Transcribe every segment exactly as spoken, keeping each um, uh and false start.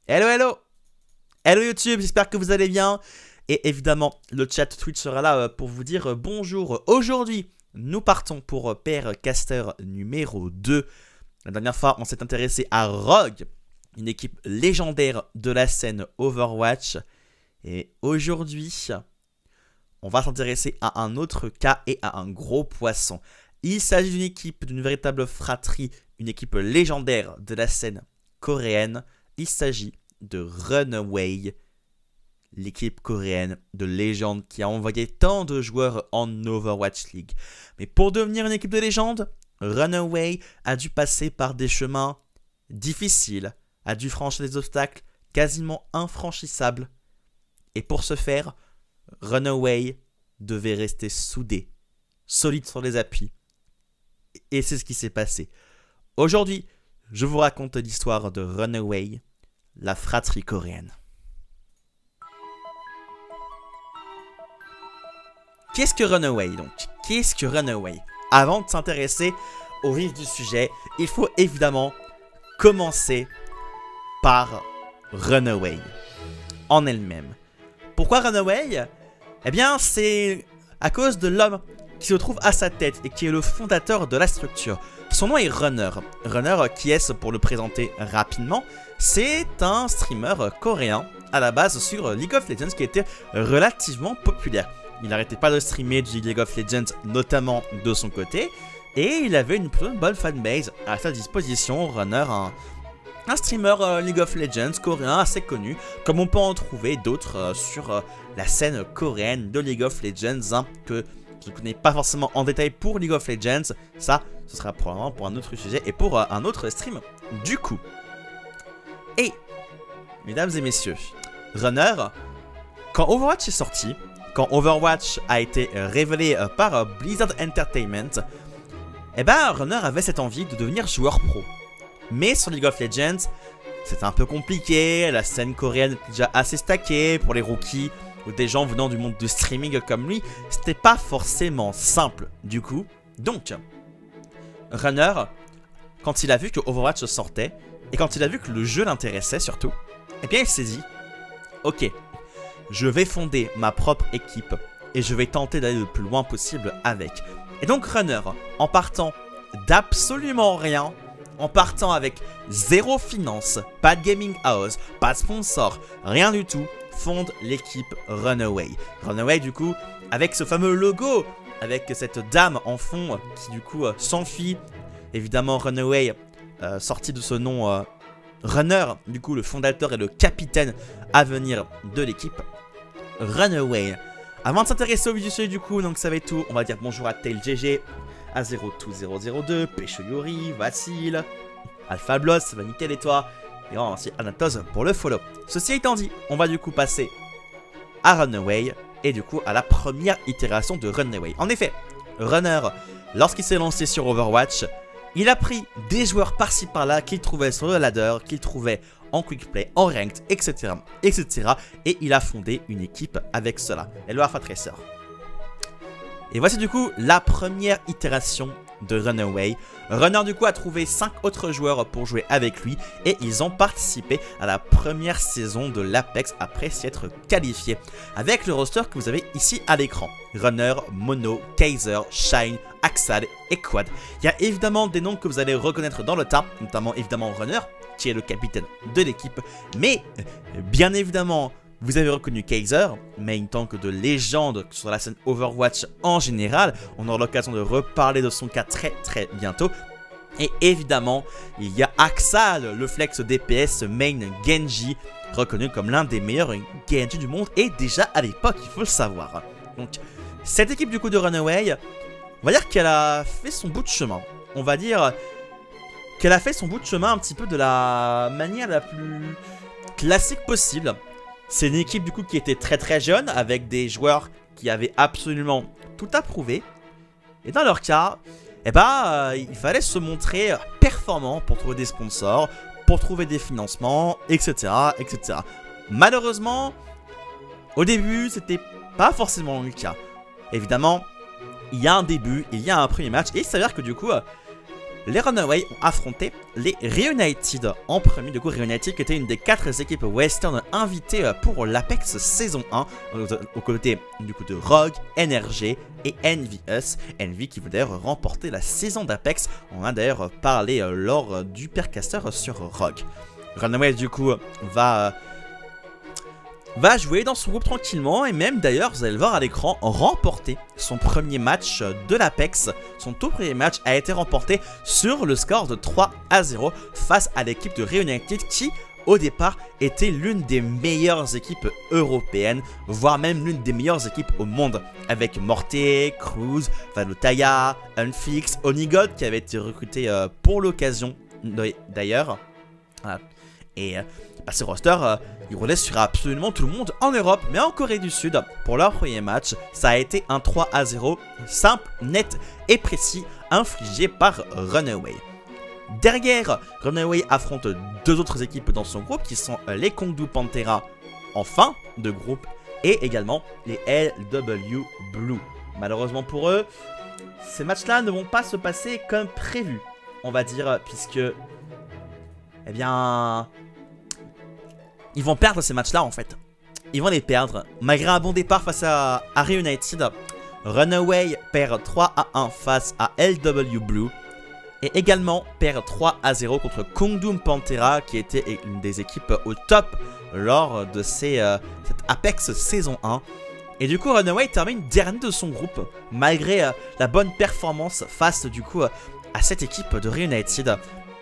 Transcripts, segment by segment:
Hello, hello. Hello YouTube, j'espère que vous allez bien. Et évidemment, le chat Twitch sera là pour vous dire bonjour. Aujourd'hui, nous partons pour Pair Caster numéro deux. La dernière fois, on s'est intéressé à Rogue, une équipe légendaire de la scène Overwatch. Et aujourd'hui, on va s'intéresser à un autre cas et à un gros poisson. Il s'agit d'une équipe, d'une véritable fratrie, une équipe légendaire de la scène coréenne. Il s'agit de Runaway, l'équipe coréenne de légende qui a envoyé tant de joueurs en Overwatch League. Mais pour devenir une équipe de légende, Runaway a dû passer par des chemins difficiles, a dû franchir des obstacles quasiment infranchissables. Et pour ce faire, Runaway devait rester soudé, solide sur les appuis. Et c'est ce qui s'est passé. Aujourd'hui, je vous raconte l'histoire de Runaway, la fratrie coréenne. Qu'est-ce que Runaway donc? Qu'est-ce que Runaway? Avant de s'intéresser au vif du sujet, il faut évidemment commencer par Runaway en elle-même. Pourquoi Runaway? Eh bien, c'est à cause de l'homme qui se trouve à sa tête et qui est le fondateur de la structure. Son nom est Runner. Runner, qui est-ce pour le présenter rapidement? C'est un streamer coréen à la base sur League of Legends qui était relativement populaire. Il n'arrêtait pas de streamer du League of Legends, notamment de son côté, et il avait une plutôt bonne fanbase à sa disposition. Runner, un, un streamer euh, League of Legends coréen assez connu, comme on peut en trouver d'autres euh, sur euh, la scène coréenne de League of Legends, hein, que je ne connais pas forcément en détail pour League of Legends. Ça, ce sera probablement pour un autre sujet et pour euh, un autre stream du coup. Et, mesdames et messieurs, Runner, quand Overwatch est sorti, quand Overwatch a été révélé par Blizzard Entertainment, eh ben Runner avait cette envie de devenir joueur pro. Mais sur League of Legends, c'était un peu compliqué, la scène coréenne était déjà assez stackée pour les rookies, ou des gens venant du monde du streaming comme lui, c'était pas forcément simple du coup. Donc, Runner, quand il a vu que Overwatch sortait, et quand il a vu que le jeu l'intéressait surtout, eh bien il s'est dit, ok, je vais fonder ma propre équipe et je vais tenter d'aller le plus loin possible avec. Et donc Runner, en partant d'absolument rien, en partant avec zéro finance, pas de gaming house, pas de sponsor, rien du tout, fonde l'équipe Runaway. Runaway du coup, avec ce fameux logo, avec cette dame en fond qui du coup euh, s'enfuit. Évidemment Runaway, euh, sorti de ce nom euh, Runner, du coup le fondateur et le capitaine à venir de l'équipe Runaway. Avant de s'intéresser au vif du sujet du coup, donc ça va être tout, on va dire bonjour à TailGG, à zéro deux zéro zéro deux, Pécho Yuri, Vassil, Alpha Bloss, ça va nickel et toi, et on va remercier Anatos pour le follow. Ceci étant dit, on va du coup passer à Runaway et du coup à la première itération de Runaway. En effet, Runner, lorsqu'il s'est lancé sur Overwatch, il a pris des joueurs par-ci par-là qu'il trouvait sur le ladder, qu'il trouvait en quick play, en ranked, et cetera, et cetera. Et il a fondé une équipe avec cela, et le Alpha Tracer. Et voici du coup la première itération de Runaway. Runner du coup a trouvé cinq autres joueurs pour jouer avec lui et ils ont participé à la première saison de l'Apex après s'y être qualifiés. Avec le roster que vous avez ici à l'écran. Runner, Mono, Kaiser, Shine, Axad et Quad. Il y a évidemment des noms que vous allez reconnaître dans le tas, notamment évidemment Runner, qui est le capitaine de l'équipe. Mais bien évidemment, vous avez reconnu Kaiser, mais en tant que de légende sur la scène Overwatch en général. On aura l'occasion de reparler de son cas très très bientôt. Et évidemment, il y a Axad, le flex D P S main Genji, reconnu comme l'un des meilleurs Genji du monde, et déjà à l'époque, il faut le savoir. Donc, cette équipe du coup de Runaway, on va dire qu'elle a fait son bout de chemin. On va dire qu'elle a fait son bout de chemin un petit peu de la manière la plus classique possible. C'est une équipe du coup qui était très très jeune, avec des joueurs qui avaient absolument tout à prouver. Et dans leur cas, eh ben, euh, il fallait se montrer performant pour trouver des sponsors, pour trouver des financements, et cetera, et cetera. Malheureusement, au début, c'était pas forcément le cas. Évidemment, il y a un début, il y a un premier match, et il s'avère que du coup, euh, les Runaways ont affronté les Reunited en premier. Du coup, Reunited qui était une des quatre équipes western invitées pour l'Apex saison un, aux côtés du coup de Rogue, N R G et Envious. Envy qui veut d'ailleurs remporter la saison d'Apex. On a d'ailleurs parlé lors du Percaster sur Rogue. Runaways du coup va... va jouer dans son groupe tranquillement et même d'ailleurs, vous allez le voir à l'écran, remporter son premier match de l'Apex. Son tout premier match a été remporté sur le score de trois à zéro face à l'équipe de Reunited qui, au départ, était l'une des meilleures équipes européennes, voire même l'une des meilleures équipes au monde, avec Morté, Cruz, Valutaya, Unfix, Onigold qui avait été recruté euh, pour l'occasion d'ailleurs. Voilà. Et... Euh, Bah, ce roster, euh, il roulait sur absolument tout le monde en Europe, mais en Corée du Sud, pour leur premier match, ça a été un trois à zéro, simple, net et précis, infligé par Runaway. Derrière, Runaway affronte deux autres équipes dans son groupe, qui sont les Kongdu Panthera en fin de groupe, et également les L W Blue. Malheureusement pour eux, ces matchs-là ne vont pas se passer comme prévu, on va dire, puisque, eh bien... ils vont perdre ces matchs-là en fait. Ils vont les perdre. Malgré un bon départ face à, à Reunited, Runaway perd trois à un face à L W Blue. Et également perd trois à zéro contre Kongdu Panthera qui était une des équipes au top lors de ces, euh, cette Apex saison un. Et du coup Runaway termine dernier de son groupe malgré euh, la bonne performance face du coup euh, à cette équipe de Reunited.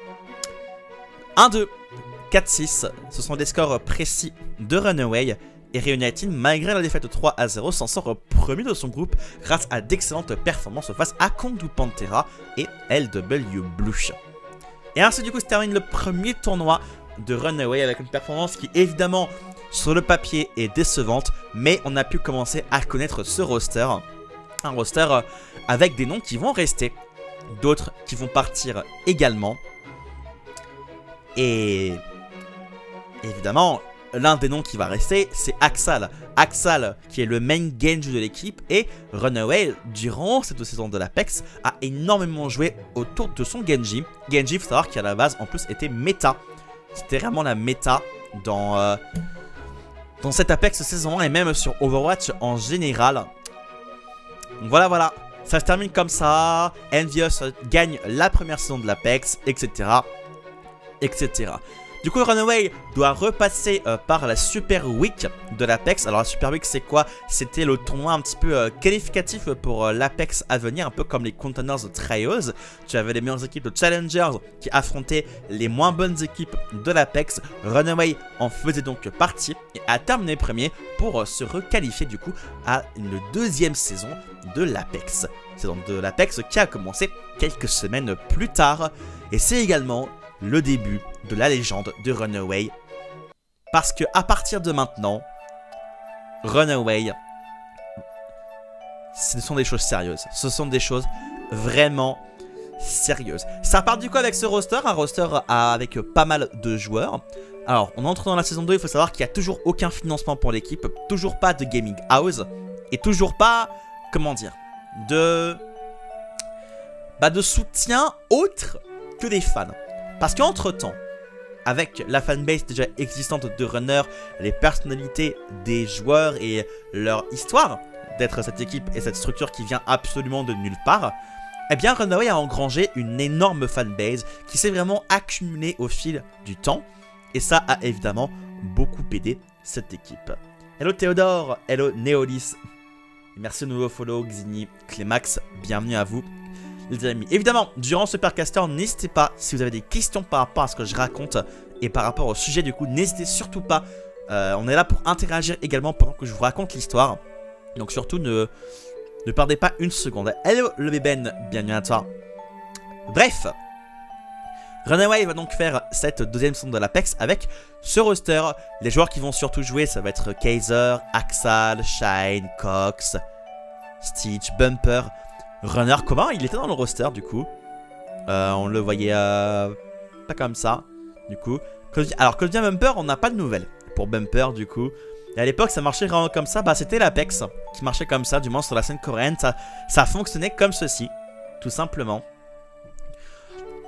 un deux. quatre six, ce sont des scores précis de Runaway et Reunited, malgré la défaite trois à zéro, s'en sort premier de son groupe grâce à d'excellentes performances face à Kongdu Panthera et L W Blue. Et ainsi du coup se termine le premier tournoi de Runaway avec une performance qui évidemment sur le papier est décevante, mais on a pu commencer à connaître ce roster, un roster avec des noms qui vont rester, d'autres qui vont partir également. Et... évidemment, l'un des noms qui va rester, c'est Axal. Axal, qui est le main Genji de l'équipe, et Runaway, durant cette saison de l'Apex, a énormément joué autour de son Genji. Genji, il faut savoir qu'à la base, en plus, était méta. C'était vraiment la méta dans, euh, dans cette Apex saison un et même sur Overwatch en général. Donc voilà, voilà. Ça se termine comme ça. Envious gagne la première saison de l'Apex, et cetera et cetera. Du coup, Runaway doit repasser euh, par la Super Week de l'Apex. Alors la Super Week, c'est quoi? C'était le tournoi un petit peu euh, qualificatif pour euh, l'Apex à venir, un peu comme les Containers Trios. Tu avais les meilleures équipes de Challengers qui affrontaient les moins bonnes équipes de l'Apex. Runaway en faisait donc partie et a terminé premier pour euh, se requalifier du coup à une deuxième saison de l'Apex. Saison de l'Apex qui a commencé quelques semaines plus tard. Et c'est également le début de la légende de Runaway. Parce que à partir de maintenant, Runaway, ce sont des choses sérieuses. Ce sont des choses vraiment sérieuses. Ça part du coup avec ce roster, un roster avec pas mal de joueurs. Alors, on entre dans la saison deux, il faut savoir qu'il n'y a toujours aucun financement pour l'équipe, toujours pas de gaming house, et toujours pas, comment dire, de, bah, de soutien autre que des fans. Parce qu'entre temps, avec la fanbase déjà existante de Runner, les personnalités des joueurs et leur histoire d'être cette équipe et cette structure qui vient absolument de nulle part, eh bien Runaway a engrangé une énorme fanbase qui s'est vraiment accumulée au fil du temps. Et ça a évidemment beaucoup aidé cette équipe. Hello Théodore, hello Néolis. Merci au nouveau follow, Xini, Clémax, bienvenue à vous. Les amis, évidemment, durant ce Percaster, n'hésitez pas, si vous avez des questions par rapport à ce que je raconte et par rapport au sujet, du coup, n'hésitez surtout pas. Euh, on est là pour interagir également pendant que je vous raconte l'histoire. Donc surtout, ne, ne perdez pas une seconde. Hello le Bében, bienvenue à toi. Bref, Runaway va donc faire cette deuxième saison de l'Apex avec ce roster. Les joueurs qui vont surtout jouer, ça va être Kaiser, Axal, Shine, Cox, Stitch, Bumper. Runner, comment il était dans le roster du coup, euh, on le voyait euh, pas comme ça du coup. Alors que devient Bumper, on n'a pas de nouvelles pour Bumper du coup. Et à l'époque ça marchait vraiment comme ça, bah c'était l'Apex qui marchait comme ça, du moins sur la scène coréenne, ça, ça fonctionnait comme ceci, tout simplement.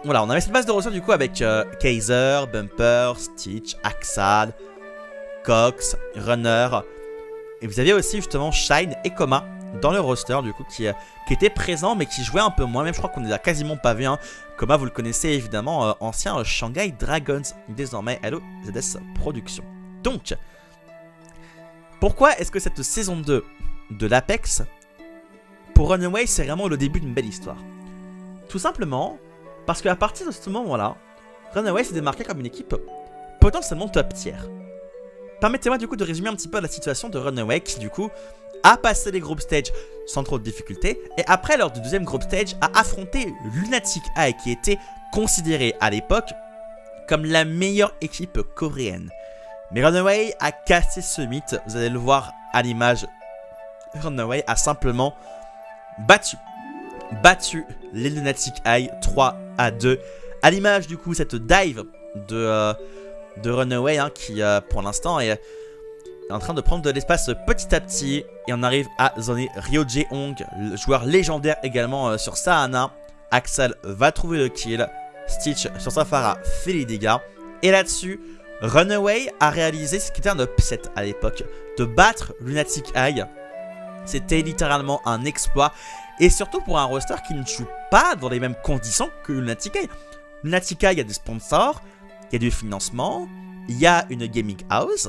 voilà, on avait cette base de roster du coup avec euh, Kaiser, Bumper, Stitch, Axad, Cox, Runner. Et vous aviez aussi justement Shine et Coma dans le roster du coup qui, euh, qui étaient présents mais qui jouaient un peu moins. Même je crois qu'on ne les a quasiment pas vus. Hein. Coma, vous le connaissez évidemment, euh, ancien euh, Shanghai Dragons, désormais Hello Z S Productions. Donc, pourquoi est-ce que cette saison deux de l'Apex, pour Runaway, c'est vraiment le début d'une belle histoire? Tout simplement parce qu'à partir de ce moment-là, Runaway s'est démarqué comme une équipe potentiellement top tier. Permettez-moi du coup de résumer un petit peu la situation de Runaway qui du coup a passé les group stage sans trop de difficultés et après lors du deuxième group stage a affronté Lunatic Eye qui était considéré à l'époque comme la meilleure équipe coréenne. Mais Runaway a cassé ce mythe, vous allez le voir à l'image. Runaway a simplement battu, battu les Lunatic Eye trois à deux. À l'image du coup cette dive de, euh, de Runaway hein, qui euh, pour l'instant est, est en train de prendre de l'espace petit à petit. Et on arrive à zoner Ryo Jae-hong, le joueur légendaire également euh, sur Sahana. Axel va trouver le kill. Stitch sur Safara fait les dégâts. Et là-dessus, Runaway a réalisé ce qui était un upset à l'époque. De battre Lunatic Eye, c'était littéralement un exploit. Et surtout pour un roster qui ne joue pas dans les mêmes conditions que Lunatic Eye. Lunatic Eye, il y a des sponsors, il y a du financement, il y a une gaming house.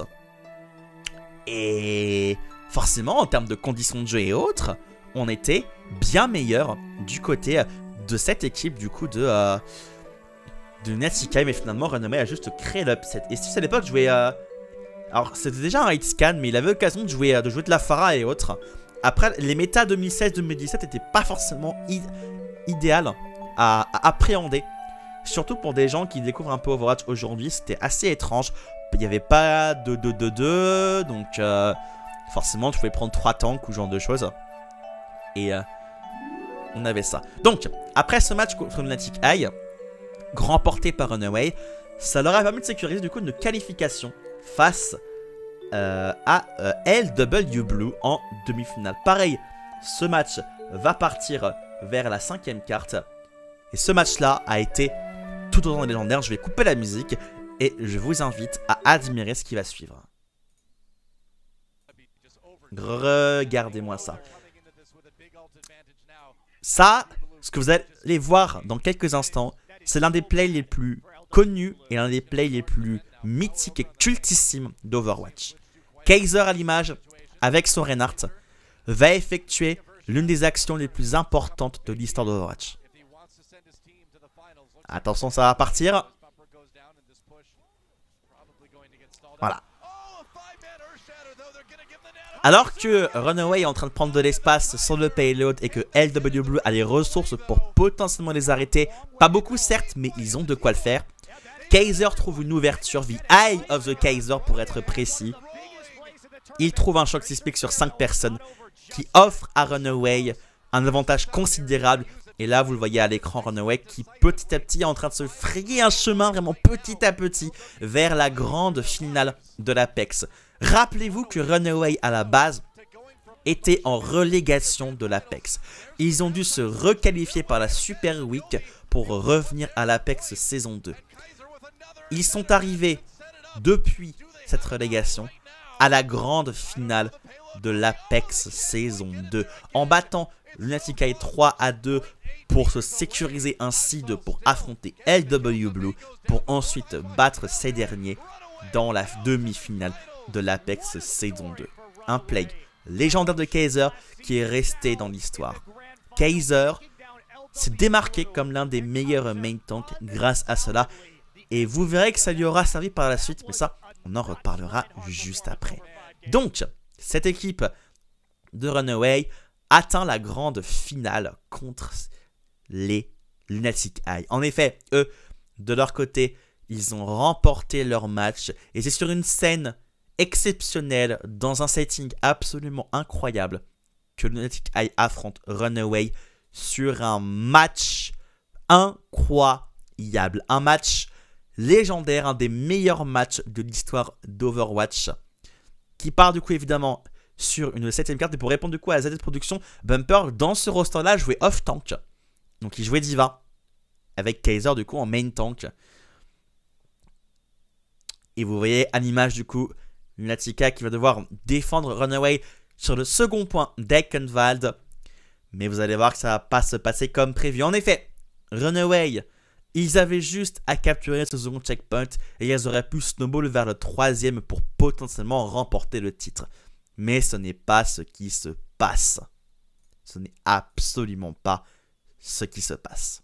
Et forcément, en termes de conditions de jeu et autres, on était bien meilleur du côté de cette équipe du coup de... Euh, de Lunatic Eye, mais finalement Runaway a juste créé l'upset. Et si à l'époque jouait euh... alors c'était déjà un hit scan, mais il avait l'occasion de jouer, de jouer de la Pharah et autres. Après les méta deux mille seize deux mille dix-sept n'étaient pas forcément idéales à, à appréhender. Surtout pour des gens qui découvrent un peu Overwatch aujourd'hui, c'était assez étrange. Il n'y avait pas de deux deux deux, donc euh, forcément tu pouvais prendre trois tanks ou ce genre de choses. Et euh, on avait ça. Donc après ce match contre Lunatic Eye, remporté par Runaway, ça leur a permis de sécuriser du coup une qualification face euh, à euh, L W Blue en demi-finale. Pareil, ce match va partir vers la cinquième carte. Et ce match-là a été tout autant légendaire. Je vais couper la musique et je vous invite à admirer ce qui va suivre. Regardez-moi ça. Ça, ce que vous allez voir dans quelques instants, c'est l'un des plays les plus connus et l'un des plays les plus mythiques et cultissimes d'Overwatch. Kaiser à l'image, avec son Reinhardt, va effectuer l'une des actions les plus importantes de l'histoire d'Overwatch. Attention, ça va partir. Voilà. Alors que Runaway est en train de prendre de l'espace sur le payload et que L W Blue a les ressources pour potentiellement les arrêter, pas beaucoup certes, mais ils ont de quoi le faire. Kaiser trouve une ouverture, the Eye of the Kaiser pour être précis. Il trouve un choc sismique sur cinq personnes qui offre à Runaway un avantage considérable. Et là, vous le voyez à l'écran, Runaway qui petit à petit est en train de se frayer un chemin vraiment petit à petit vers la grande finale de l'Apex. Rappelez-vous que Runaway à la base était en relégation de l'Apex. Ils ont dû se requalifier par la Super Week pour revenir à l'Apex saison deux. Ils sont arrivés depuis cette relégation à la grande finale de l'Apex saison deux en battant Lunatic Eye trois à deux pour se sécuriser un seed pour affronter L W Blue pour ensuite battre ces derniers dans la demi-finale de l'Apex saison deux. Un play légendaire de Kaiser qui est resté dans l'histoire. Kaiser s'est démarqué comme l'un des meilleurs main tanks grâce à cela. Et vous verrez que ça lui aura servi par la suite, mais ça, on en reparlera juste après. Donc, cette équipe de Runaway atteint la grande finale contre les Lunatic Eye. En effet, eux, de leur côté, ils ont remporté leur match. Et c'est sur une scène exceptionnelle, dans un setting absolument incroyable, que Lunatic Eye affronte Runaway sur un match incroyable. Un match légendaire, un des meilleurs matchs de l'histoire d'Overwatch, qui part du coup évidemment sur une septième carte. Et pour répondre du coup à Z S Production, Bumper dans ce roster là jouait off tank, donc il jouait Diva. avec Kaiser du coup en main tank. Et vous voyez à l'image du coup Lunatica qui va devoir défendre Runaway sur le second point d'Eichenwald. Mais vous allez voir que ça va pas se passer comme prévu. En effet, Runaway, ils avaient juste à capturer ce second checkpoint et ils auraient pu snowball vers le troisième pour potentiellement remporter le titre. Mais ce n'est pas ce qui se passe. Ce n'est absolument pas ce qui se passe.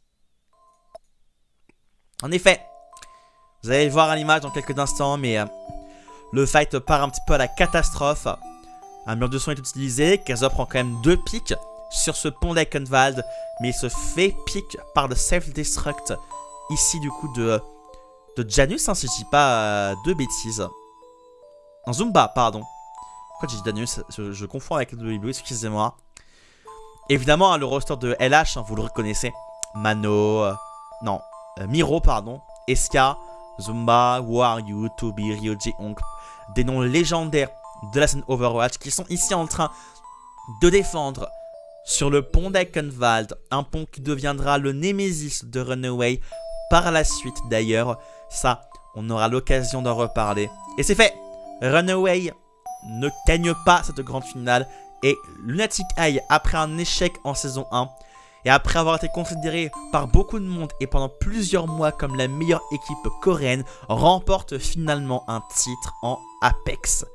En effet, vous allez le voir à l'image dans quelques instants, mais euh, le fight part un petit peu à la catastrophe. Un mur de son est utilisé, Kaiser prend quand même deux pics sur ce pont d'Eichenwald, mais il se fait pick par le self-destruct ici du coup de, de Janus, hein, si je dis pas euh, de bêtises. En Zumba, pardon. Pourquoi j'ai dit Janus? je, je confonds avec le W W E, excusez-moi. Évidemment, hein, le roster de L H, hein, vous le reconnaissez. Mano, euh, non, euh, Miro, pardon, Eska, Zumba, Waryu, Tobi, Ryoji, Honk, des noms légendaires de la scène Overwatch qui sont ici en train de défendre sur le pont d'Eichenwald, un pont qui deviendra le némésis de Runaway par la suite d'ailleurs. Ça, on aura l'occasion d'en reparler. Et c'est fait, Runaway ne gagne pas cette grande finale et Lunatic Eye, après un échec en saison un et après avoir été considéré par beaucoup de monde et pendant plusieurs mois comme la meilleure équipe coréenne, remporte finalement un titre en Apex.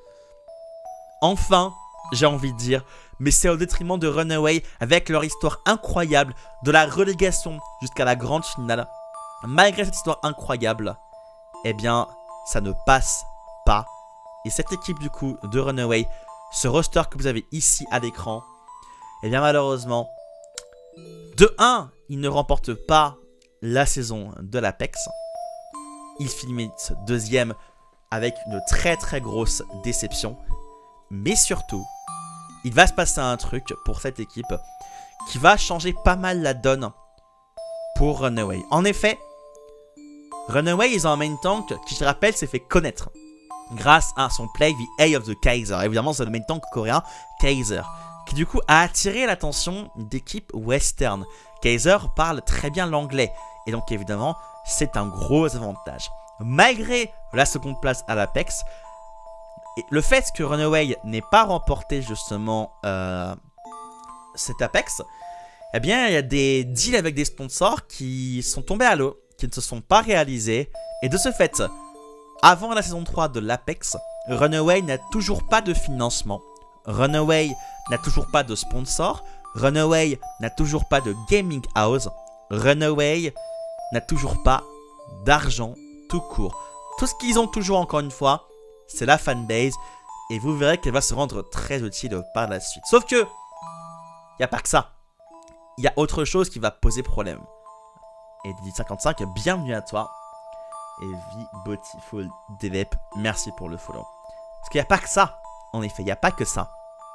Enfin, j'ai envie de dire, mais c'est au détriment de Runaway avec leur histoire incroyable de la relégation jusqu'à la grande finale. Malgré cette histoire incroyable, eh bien, ça ne passe pas. Et cette équipe du coup de Runaway, ce roster que vous avez ici à l'écran, eh bien malheureusement, de un, il ne remporte pas la saison de l'Apex. Il finit deuxième avec une très très grosse déception. Mais surtout, il va se passer un truc pour cette équipe qui va changer pas mal la donne pour Runaway. En effet, Runaway, ils ont un main tank qui, je rappelle, s'est fait connaître grâce à son play The Eye of the Kaiser. Évidemment, c'est le main tank coréen Kaiser, qui du coup a attiré l'attention d'équipes western. Kaiser parle très bien l'anglais, et donc évidemment, c'est un gros avantage. Malgré la seconde place à l'Apex, le fait que Runaway n'ait pas remporté justement euh, cet Apex, eh bien il y a des deals avec des sponsors qui sont tombés à l'eau, qui ne se sont pas réalisés. Et de ce fait, avant la saison trois de l'Apex, Runaway n'a toujours pas de financement. Runaway n'a toujours pas de sponsor. Runaway n'a toujours pas de gaming house. Runaway n'a toujours pas d'argent tout court. Tout ce qu'ils ont toujours, encore une fois, c'est la fanbase, et vous verrez qu'elle va se rendre très utile par la suite. Sauf que, il n'y a pas que ça. Il y a autre chose qui va poser problème. Et Didi cinquante-cinq, bienvenue à toi. Et V Beautiful Devep, merci pour le follow. Parce qu'il n'y a pas que ça. En effet, il n'y a pas que ça.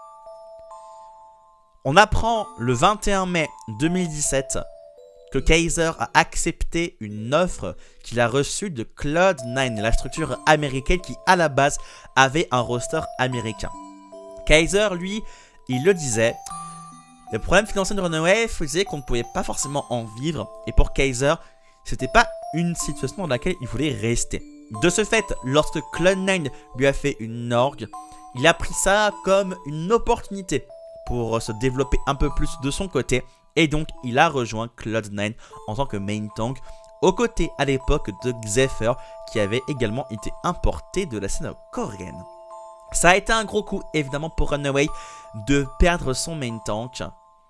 On apprend le vingt et un mai deux mille dix-sept que Kaiser a accepté une offre qu'il a reçue de Cloud nine, la structure américaine qui à la base avait un roster américain. Kaiser, lui, il le disait, le problème financier de Runaway faisait qu'on ne pouvait pas forcément en vivre, et pour Kaiser, c'était pas une situation dans laquelle il voulait rester. De ce fait, lorsque Cloud nine lui a fait une orgue, il a pris ça comme une opportunité pour se développer un peu plus de son côté. Et donc, il a rejoint Cloud nine en tant que main tank, aux côtés à l'époque de Xepher, qui avait également été importé de la scène coréenne. Ça a été un gros coup, évidemment, pour Runaway de perdre son main tank.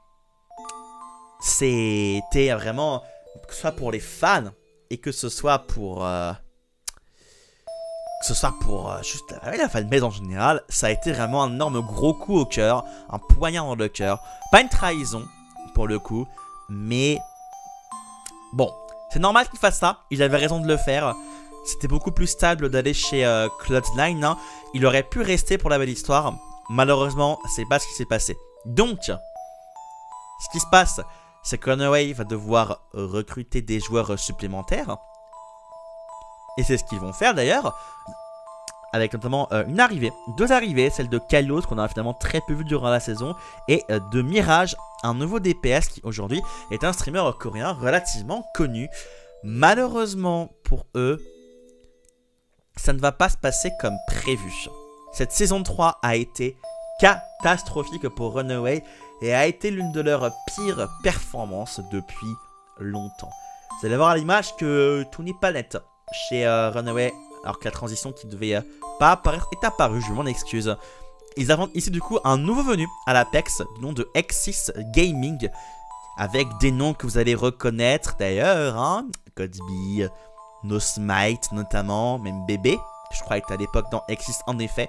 C'était vraiment, que ce soit pour les fans, et que ce soit pour... Euh, que ce soit pour euh, juste la, la fanbase en général, ça a été vraiment un énorme gros coup au cœur, un poignard dans le cœur. Pas une trahison, pour le coup, mais bon, c'est normal qu'il fasse ça, il avait raison de le faire. C'était beaucoup plus stable d'aller chez euh, Cloud nine, hein. Il aurait pu rester pour la belle histoire, malheureusement c'est pas ce qui s'est passé. Donc, ce qui se passe, c'est que Runaway va devoir recruter des joueurs supplémentaires, et c'est ce qu'ils vont faire d'ailleurs. avec notamment euh, une arrivée, deux arrivées, celle de Kalos qu'on a finalement très peu vu durant la saison, et euh, de Mirage, un nouveau D P S qui aujourd'hui est un streamer coréen relativement connu. Malheureusement pour eux, ça ne va pas se passer comme prévu. Cette saison trois a été catastrophique pour Runaway et a été l'une de leurs pires performances depuis longtemps. Vous allez voir à l'image que tout n'est pas net chez euh, Runaway, alors que la transition qui devait euh, pas apparaître est apparue, je m'en excuse. Ils inventent ici du coup un nouveau venu à l'Apex du nom de X six Gaming, avec des noms que vous allez reconnaître d'ailleurs, hein, Codeby, No Smite notamment, même Bébé, je crois qu'il était à l'époque dans X six en effet.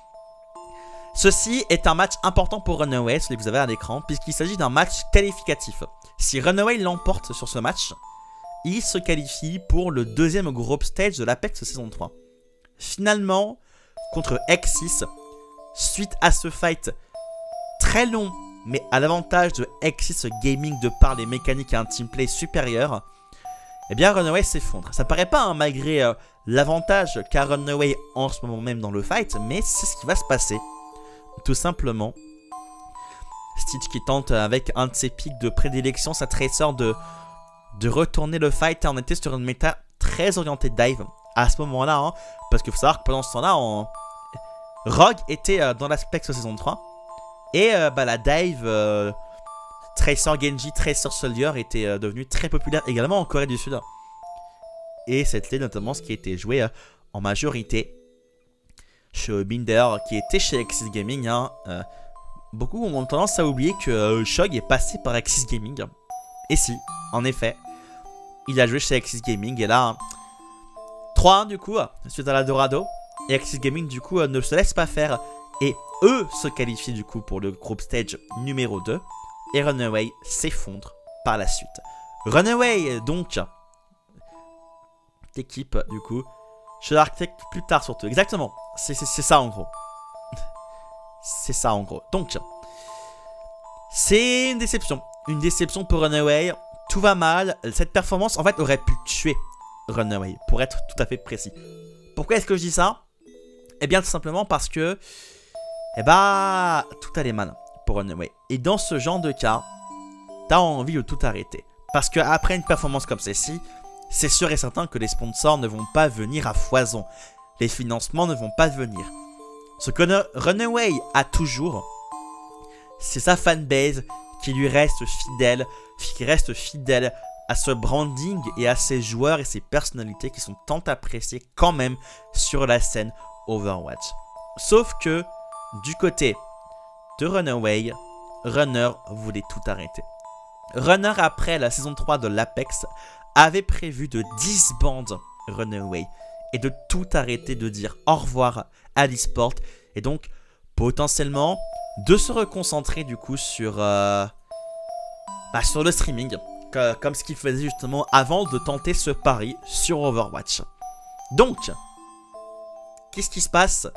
Ceci est un match important pour Runaway, celui que vous avez à l'écran, puisqu'il s'agit d'un match qualificatif. Si Runaway l'emporte sur ce match, il se qualifie pour le deuxième group stage de l'Apex saison trois. Finalement, contre X six, suite à ce fight très long, mais à l'avantage de X six Gaming de par les mécaniques et un teamplay supérieur, eh bien Runaway s'effondre. Ça paraît pas, hein, malgré euh, l'avantage qu'a Runaway en ce moment même dans le fight, mais c'est ce qui va se passer. Tout simplement, Stitch qui tente avec un de ses pics de prédilection, sa Tracer, de, de retourner le fight. On était sur une méta très orientée dive à ce moment-là, hein, parce qu'il faut savoir que pendant ce temps-là, on... Rogue était euh, dans l'Apex saison trois, et euh, bah, la dive euh, Tracer Genji, Tracer Soldier était euh, devenue très populaire également en Corée du Sud. Et c'était notamment ce qui était joué euh, en majorité chez Binder, qui était chez X six Gaming. Hein. Euh, beaucoup ont tendance à oublier que euh, Shog est passé par X six Gaming. Et si, en effet, il a joué chez X six Gaming. Et là, trois un du coup, suite à la Dorado. Et X six Gaming du coup euh, ne se laisse pas faire. Et eux se qualifient du coup pour le group stage numéro deux. Et Runaway s'effondre par la suite. Runaway, donc, l'équipe du coup. Je l'architecte plus tard surtout. Exactement. C'est ça en gros. C'est ça en gros. Donc, c'est une déception. Une déception pour Runaway. Tout va mal. Cette performance en fait aurait pu tuer Runaway, pour être tout à fait précis. Pourquoi est-ce que je dis ça? Eh bien tout simplement parce que eh bah, tout allait mal pour Runaway. Et dans ce genre de cas, t'as envie de tout arrêter. Parce qu'après une performance comme celle-ci, c'est sûr et certain que les sponsors ne vont pas venir à foison. Les financements ne vont pas venir. Ce que Runaway a toujours, c'est sa fanbase qui lui reste fidèle, qui reste fidèle à ce branding et à ses joueurs et ses personnalités qui sont tant appréciés quand même sur la scène Overwatch. Sauf que, du côté de Runaway, Runner voulait tout arrêter. Runner, après la saison trois de l'Apex, avait prévu de disband Runaway et de tout arrêter, de dire au revoir à l'e-sport et donc potentiellement de se reconcentrer du coup sur, euh, bah, sur le streaming, comme ce qu'il faisait justement avant de tenter ce pari sur Overwatch. Donc, qu'est-ce qui se passe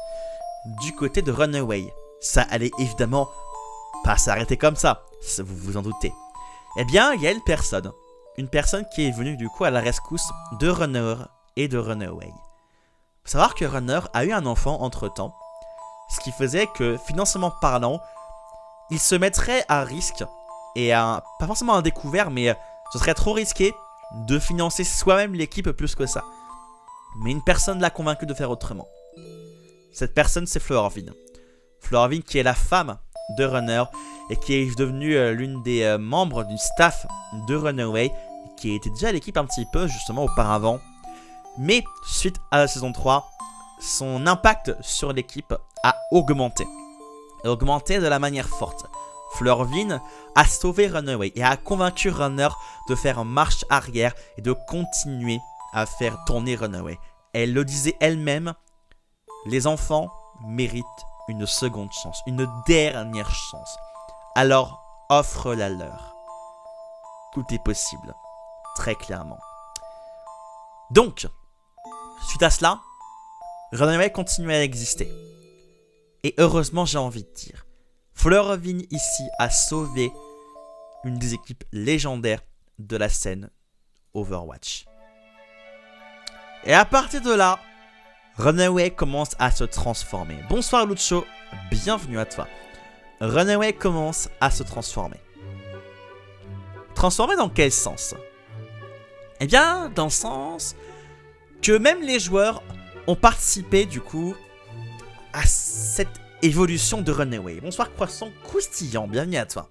du côté de Runaway? Ça allait évidemment pas s'arrêter comme ça, vous vous en doutez. Eh bien, il y a une personne, une personne qui est venue du coup à la rescousse de Runner et de Runaway. Faut savoir que Runner a eu un enfant entre temps, ce qui faisait que financièrement parlant, il se mettrait à risque et à, pas forcément à découvert, mais ce serait trop risqué de financer soi-même l'équipe plus que ça. Mais une personne l'a convaincu de faire autrement. Cette personne, c'est Florvin. Florvin qui est la femme de Runner et qui est devenue euh, l'une des euh, membres du staff de Runaway, qui était déjà à l'équipe un petit peu justement auparavant. Mais suite à la saison trois, son impact sur l'équipe a augmenté. Et augmenté de la manière forte. Florvin a sauvé Runaway et a convaincu Runner de faire marche arrière et de continuer à faire tourner Runaway. Elle le disait elle-même, les enfants méritent une seconde chance, une dernière chance. Alors offre-la leur. Tout est possible, très clairement. Donc, suite à cela, Runaway continue à exister. Et heureusement, j'ai envie de dire, Florvin ici a sauvé une des équipes légendaires de la scène Overwatch. Et à partir de là, Runaway commence à se transformer. Bonsoir Lucho, bienvenue à toi. Runaway commence à se transformer. Transformer dans quel sens? Eh bien, dans le sens que même les joueurs ont participé du coup à cette évolution de Runaway. Bonsoir Croissant Croustillant, bienvenue à toi.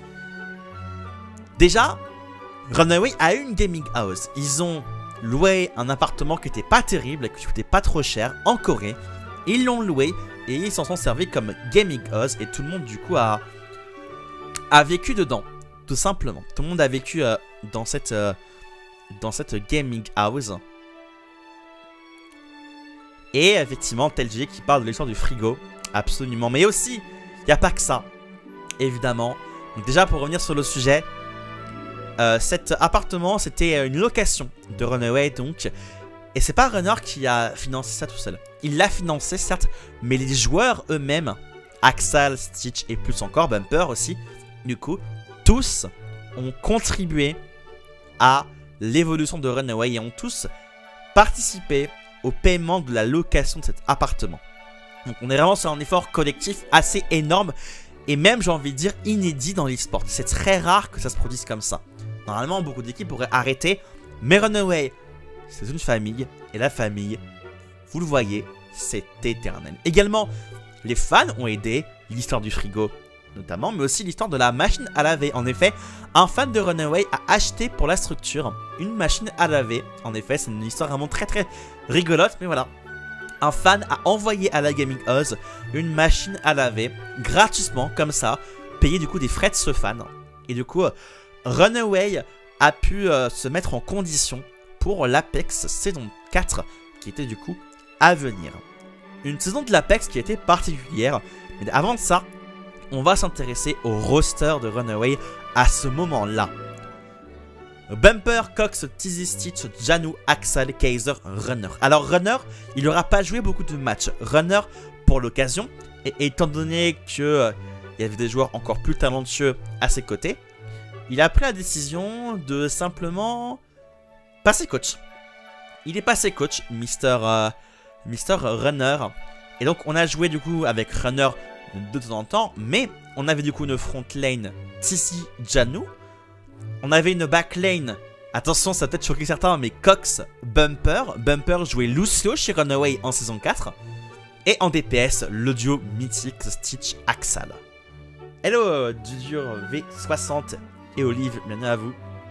Déjà, Runaway a eu une gaming house. Ils ont loué un appartement qui n'était pas terrible, qui coûtait pas trop cher en Corée. Ils l'ont loué et ils s'en sont servis comme gaming house et tout le monde du coup a, a vécu dedans, tout simplement. Tout le monde a vécu euh, dans cette euh, dans cette gaming house. Et effectivement, T L G qui parle de l'histoire du frigo, absolument. Mais aussi, il n'y a pas que ça, évidemment. Donc déjà pour revenir sur le sujet. Euh, cet appartement, c'était une location de Runaway, donc. Et c'est pas Runner qui a financé ça tout seul. Il l'a financé, certes, mais les joueurs eux-mêmes, Axal, Stitch et plus encore, Bumper aussi, du coup, tous ont contribué à l'évolution de Runaway et ont tous participé au paiement de la location de cet appartement. Donc on est vraiment sur un effort collectif assez énorme et même, j'ai envie de dire, inédit dans l'e-sport. C'est très rare que ça se produise comme ça. Normalement, beaucoup d'équipes pourraient arrêter. Mais Runaway, c'est une famille. Et la famille, vous le voyez, c'est éternel. Également, les fans ont aidé l'histoire du frigo, notamment, mais aussi l'histoire de la machine à laver. En effet, un fan de Runaway a acheté pour la structure une machine à laver. En effet, c'est une histoire vraiment très très rigolote, mais voilà. Un fan a envoyé à la gaming house une machine à laver gratuitement, comme ça, payer du coup des frais de ce fan. Et du coup, Runaway a pu euh, se mettre en condition pour l'Apex saison quatre qui était du coup à venir. Une saison de l'Apex qui était particulière. Mais avant de ça, on va s'intéresser au roster de Runaway à ce moment-là. Bumper, Cox, Tizzy Stitch, Janu, Axel, Kaiser, Runner. Alors Runner, il n'aura pas joué beaucoup de matchs. Runner, pour l'occasion, et étant donné qu'il euh, y avait des joueurs encore plus talentueux à ses côtés, il a pris la décision de simplement passer coach. Il est passé coach, Mister Euh, Mister Runner. Et donc on a joué du coup avec Runner de temps en temps, mais on avait du coup une front lane Tizzy, Janu. On avait une back lane, attention ça va peut-être choquer certains, mais Cox, Bumper. Bumper jouait Lucio chez Runaway en saison quatre. Et en D P S, le duo mythique Stitch Axal. Hello Dudur V soixante et Olive, bienvenue à vous.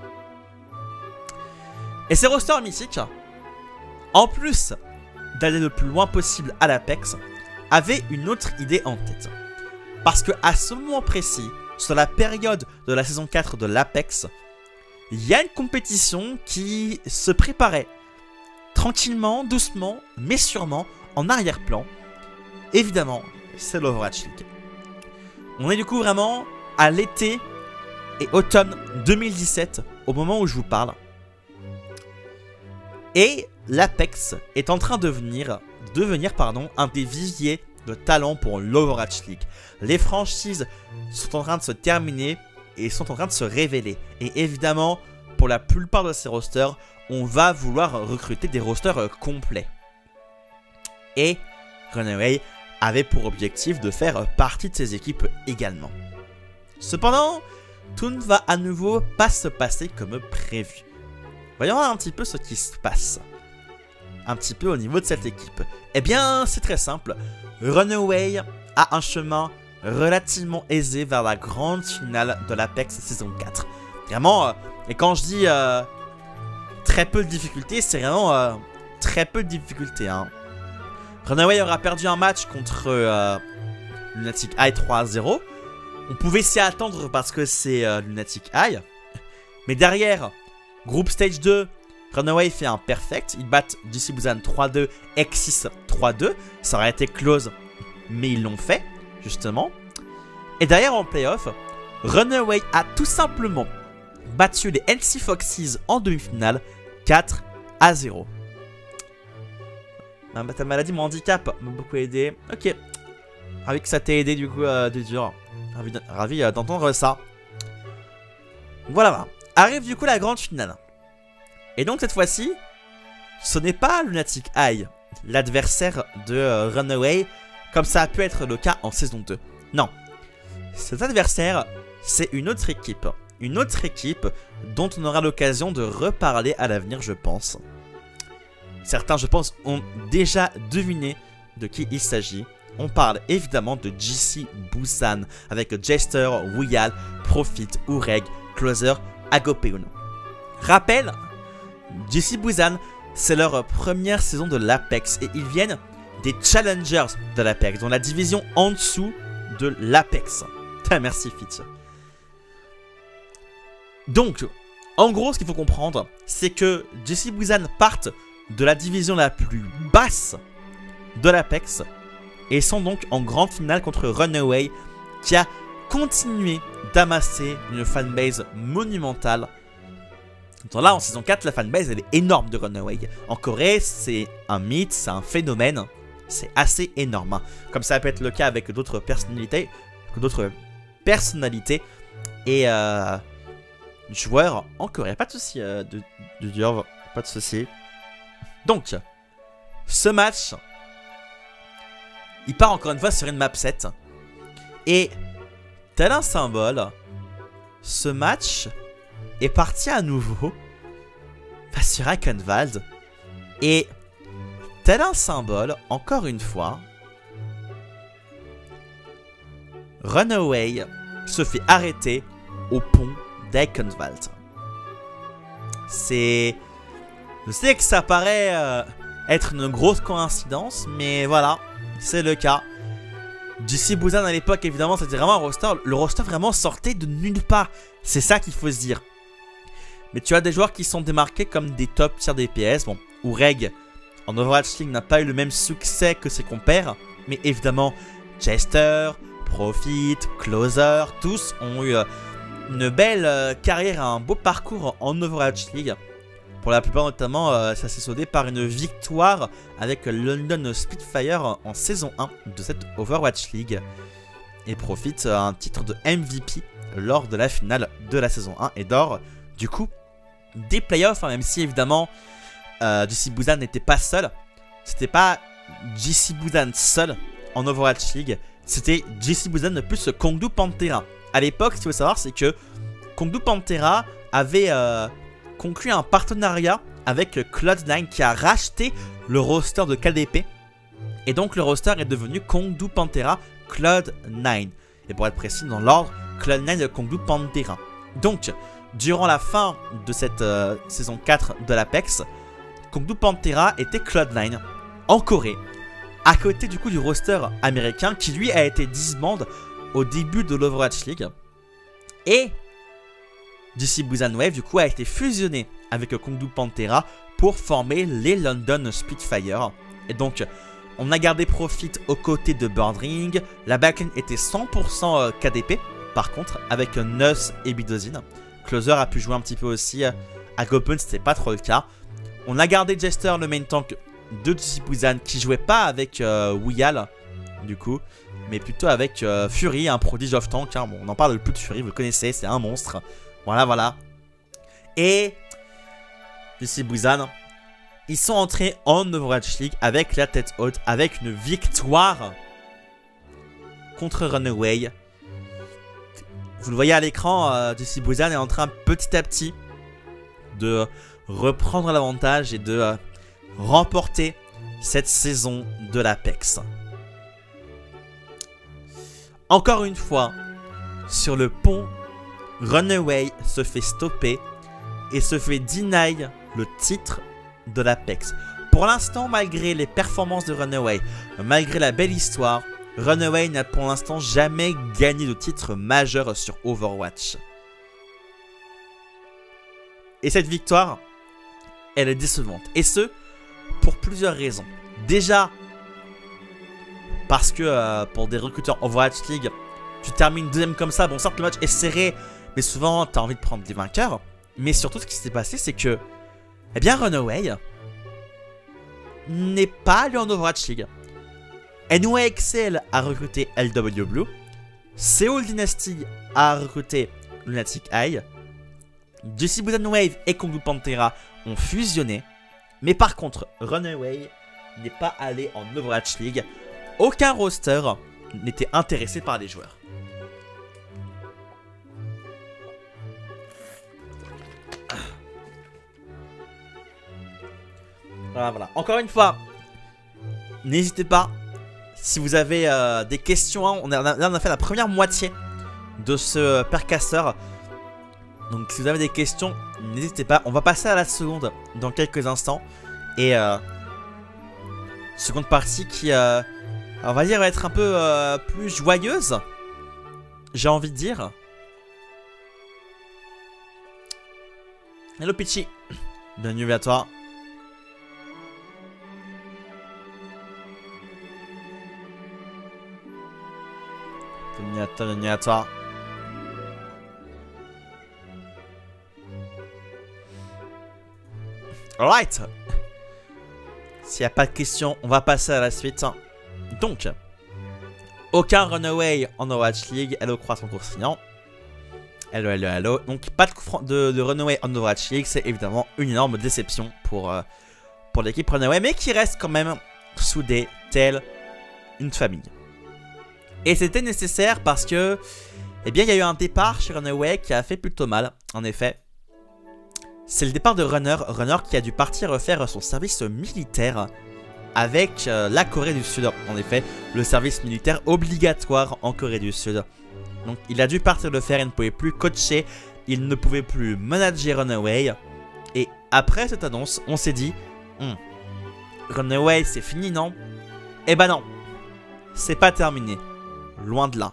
Et ces rosters mythiques, en plus d'aller le plus loin possible à l'Apex, avaient une autre idée en tête. Parce que à ce moment précis, sur la période de la saison quatre de l'Apex, il y a une compétition qui se préparait tranquillement, doucement, mais sûrement, en arrière-plan. Évidemment, c'est l'Overwatch League. On est du coup vraiment à l'été et automne deux mille dix-sept, au moment où je vous parle. Et l'Apex est en train de devenir, devenir pardon, un des viviers de talent pour l'Overwatch League. Les franchises sont en train de se terminer et sont en train de se révéler. Et évidemment, pour la plupart de ces rosters, on va vouloir recruter des rosters complets. Et Runaway avait pour objectif de faire partie de ces équipes également. Cependant, tout ne va à nouveau pas se passer comme prévu. Voyons un petit peu ce qui se passe. Un petit peu au niveau de cette équipe. Eh bien, c'est très simple. Runaway a un chemin relativement aisé vers la grande finale de l'Apex saison quatre. Vraiment, euh, et quand je dis euh, très peu de difficultés, c'est vraiment euh, très peu de difficultés. Hein. Runaway aura perdu un match contre euh, Lunatic Eye trois à zéro. On pouvait s'y attendre parce que c'est euh, Lunatic Eye. Mais derrière, Group Stage deux, Runaway fait un perfect. Ils battent D C Busan trois deux, Exis trois deux. Ça aurait été close, mais ils l'ont fait, justement. Et derrière, en playoff, Runaway a tout simplement battu les N C Foxes en demi-finale quatre à zéro. Ta maladie, mon handicap m'a beaucoup aidé. Ok. Ravi que ça t'ait aidé, du coup, euh, de dur. Ravi, ravi euh, d'entendre ça. Voilà. Arrive du coup la grande finale. Et donc cette fois-ci, ce n'est pas Lunatic Eye l'adversaire de euh, Runaway, comme ça a pu être le cas en saison deux. Non. Cet adversaire, c'est une autre équipe. Une autre équipe dont on aura l'occasion de reparler à l'avenir, je pense. Certains, je pense, ont déjà deviné de qui il s'agit. On parle évidemment de J C Busan avec Jester, Wuyal, Profit, Ureg, Closer, Agopeun. Rappel, J C Busan, c'est leur première saison de l'Apex et ils viennent des Challengers de l'Apex, dans la division en dessous de l'Apex. Merci Fitch. Donc, en gros, ce qu'il faut comprendre, c'est que J C Busan partent de la division la plus basse de l'Apex et sont donc en grande finale contre Runaway qui a continué d'amasser une fanbase monumentale. Donc là, en saison quatre, la fanbase elle est énorme de Runaway. En Corée, c'est un mythe, c'est un phénomène, c'est assez énorme. Hein. Comme ça peut être le cas avec d'autres personnalités, d'autres personnalités et euh, joueurs en Corée. Pas de souci, euh, de, de dire, pas de souci. Donc, ce match, il part encore une fois sur une map sept. Et, tel un symbole, ce match est parti à nouveau bah, sur Iconwald. Et, tel un symbole, encore une fois, Runaway se fait arrêter au pont d'Iconwald. C'est... Je sais que ça paraît euh, être une grosse coïncidence, mais voilà, c'est le cas. J C Busan à l'époque, évidemment, c'était vraiment un roster. Le roster vraiment sortait de nulle part. C'est ça qu'il faut se dire. Mais tu as des joueurs qui sont démarqués comme des top tiers D P S. Bon, Ureg en Overwatch League n'a pas eu le même succès que ses compères. Mais évidemment, Jester, Profit, Closer, tous ont eu euh, une belle euh, carrière, un beau parcours en Overwatch League. Pour la plupart notamment, euh, ça s'est soldé par une victoire avec London Spitfire en saison un de cette Overwatch League. Et profite un titre de M V P lors de la finale de la saison un et d'or du coup des playoffs, hein, même si évidemment euh, J C Busan n'était pas seul. C'était pas J C Busan seul en Overwatch League, c'était J C Busan plus Kongdu Pantera. À l'époque, ce qu'il faut savoir, c'est que Kongdu Pantera avait... Euh, conclu un partenariat avec Cloud nine qui a racheté le roster de K D P. Et donc le roster est devenu Kongdu Pantera Cloud nine. Et pour être précis dans l'ordre, Cloud nine de Kongdu Pantera. Donc, durant la fin de cette euh, saison quatre de l'Apex, Kongdu Pantera était Cloud nine en Corée. À côté du coup du roster américain qui lui a été disband au début de l'Overwatch League. Et... J C Busan Wave du coup a été fusionné avec Kongdu Pantera pour former les London Spitfire. Et donc on a gardé Profit aux côtés de Birdring. La backlane était cent pour cent K D P par contre avec Nuss et Bidozin. Closer a pu jouer un petit peu aussi. À Gopen c'était pas trop le cas. On a gardé Jester le main tank de J C Busan qui jouait pas avec euh, Wuyal du coup, mais plutôt avec euh, Fury, un prodige of tank. Hein. Bon, on en parle plus de Fury, vous le connaissez, c'est un monstre. Voilà, voilà. Et J C Busan, ils sont entrés en Overwatch League avec la tête haute, avec une victoire contre Runaway. Vous le voyez à l'écran, euh, J C Busan est en train petit à petit de reprendre l'avantage et de euh, remporter cette saison de l'Apex. Encore une fois, sur le pont, Runaway se fait stopper et se fait deny le titre de l'Apex. Pour l'instant, malgré les performances de Runaway, malgré la belle histoire, Runaway n'a pour l'instant jamais gagné de titre majeur sur Overwatch. Et cette victoire, elle est décevante. Et ce, pour plusieurs raisons. Déjà, parce que euh, pour des recruteurs Overwatch League, tu termines deuxième comme ça. Bon, certes, le match est serré, mais souvent, tu as envie de prendre des vainqueurs. Mais surtout, ce qui s'est passé, c'est que, eh bien, Runaway n'est pas allé en Overwatch League. N Y X L a recruté L W Blue. Seoul Dynasty a recruté Lunatic Eye. J C Busan Wave et Kongdu Pantera ont fusionné. Mais par contre, Runaway n'est pas allé en Overwatch League. Aucun roster n'était intéressé par les joueurs. Voilà, voilà. Encore une fois, n'hésitez pas. Si vous avez euh, des questions, hein, on a, là on a fait la première moitié de ce percasseur. Donc si vous avez des questions, n'hésitez pas. On va passer à la seconde dans quelques instants. Et euh, seconde partie qui, euh, on va dire, va être un peu euh, plus joyeuse. J'ai envie de dire. Hello Pitchy. Bienvenue à toi. Bienvenue à toi, bienvenue à toi. Alright. S'il n'y a pas de questions, on va passer à la suite. Donc, aucun runaway en Overwatch League. Hello, croissant coursillant. Hello, hello, hello. Donc, pas de, de, de runaway en Overwatch League. C'est évidemment une énorme déception pour, euh, pour l'équipe runaway. Mais qui reste quand même soudée, telle une famille. Et c'était nécessaire parce que, eh bien, il y a eu un départ chez Runaway qui a fait plutôt mal, en effet. C'est le départ de Runner, Runner qui a dû partir faire son service militaire avec euh, la Corée du Sud. En effet, le service militaire obligatoire en Corée du Sud. Donc, il a dû partir le faire, il ne pouvait plus coacher, il ne pouvait plus manager Runaway. Et après cette annonce, on s'est dit, hm, Runaway, c'est fini, non? Eh ben non, c'est pas terminé. Loin de là.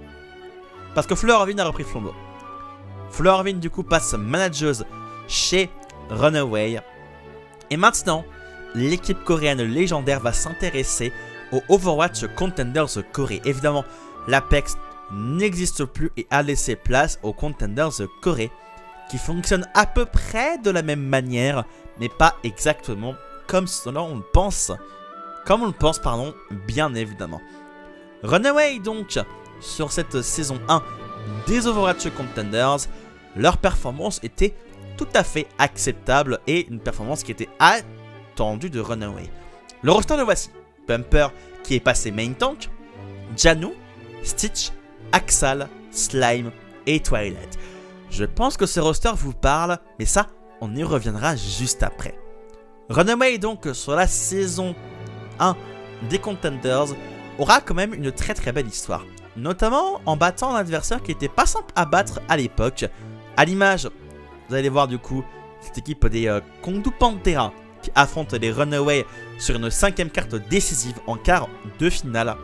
Parce que Fleur-Orvin a repris le flambeau. Fleur-Orvin du coup passe manageuse chez Runaway. Et maintenant, l'équipe coréenne légendaire va s'intéresser au Overwatch Contenders Corée. Évidemment, l'Apex n'existe plus et a laissé place aux Contenders Corée, qui fonctionnent à peu près de la même manière, mais pas exactement comme cela on le pense. Comme on le pense, pardon, bien évidemment. Runaway donc, sur cette saison un des Overwatch Contenders, leur performance était tout à fait acceptable et une performance qui était attendue de Runaway. Le roster le voici. Pumper qui est passé main tank, Janu, Stitch, Axal, Slime et Twilight. Je pense que ce roster vous parle, mais ça, on y reviendra juste après. Runaway donc sur la saison un des Contenders aura quand même une très très belle histoire. Notamment en battant un adversaire qui n'était pas simple à battre à l'époque. À l'image, vous allez voir du coup cette équipe des euh, Kongdu Pantera qui affronte les Runaway sur une cinquième carte décisive en quart de finale.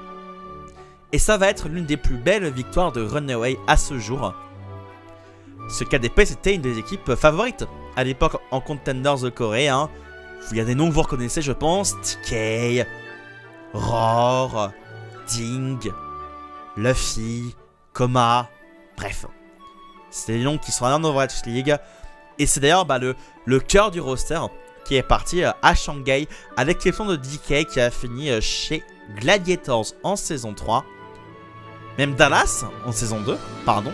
Et ça va être l'une des plus belles victoires de Runaway à ce jour. Ce K D P c'était une des équipes favorites à l'époque en Contenders de Corée. Hein. Il y a des noms que vous reconnaissez je pense. T K, Roar, Ding, Luffy, Koma, bref. C'est des noms qui sont en Overwatch League. Et c'est d'ailleurs bah, le, le cœur du roster qui est parti euh, à Shanghai, à l'exception de D K qui a fini euh, chez Gladiators en saison trois. Même Dallas en saison deux, pardon.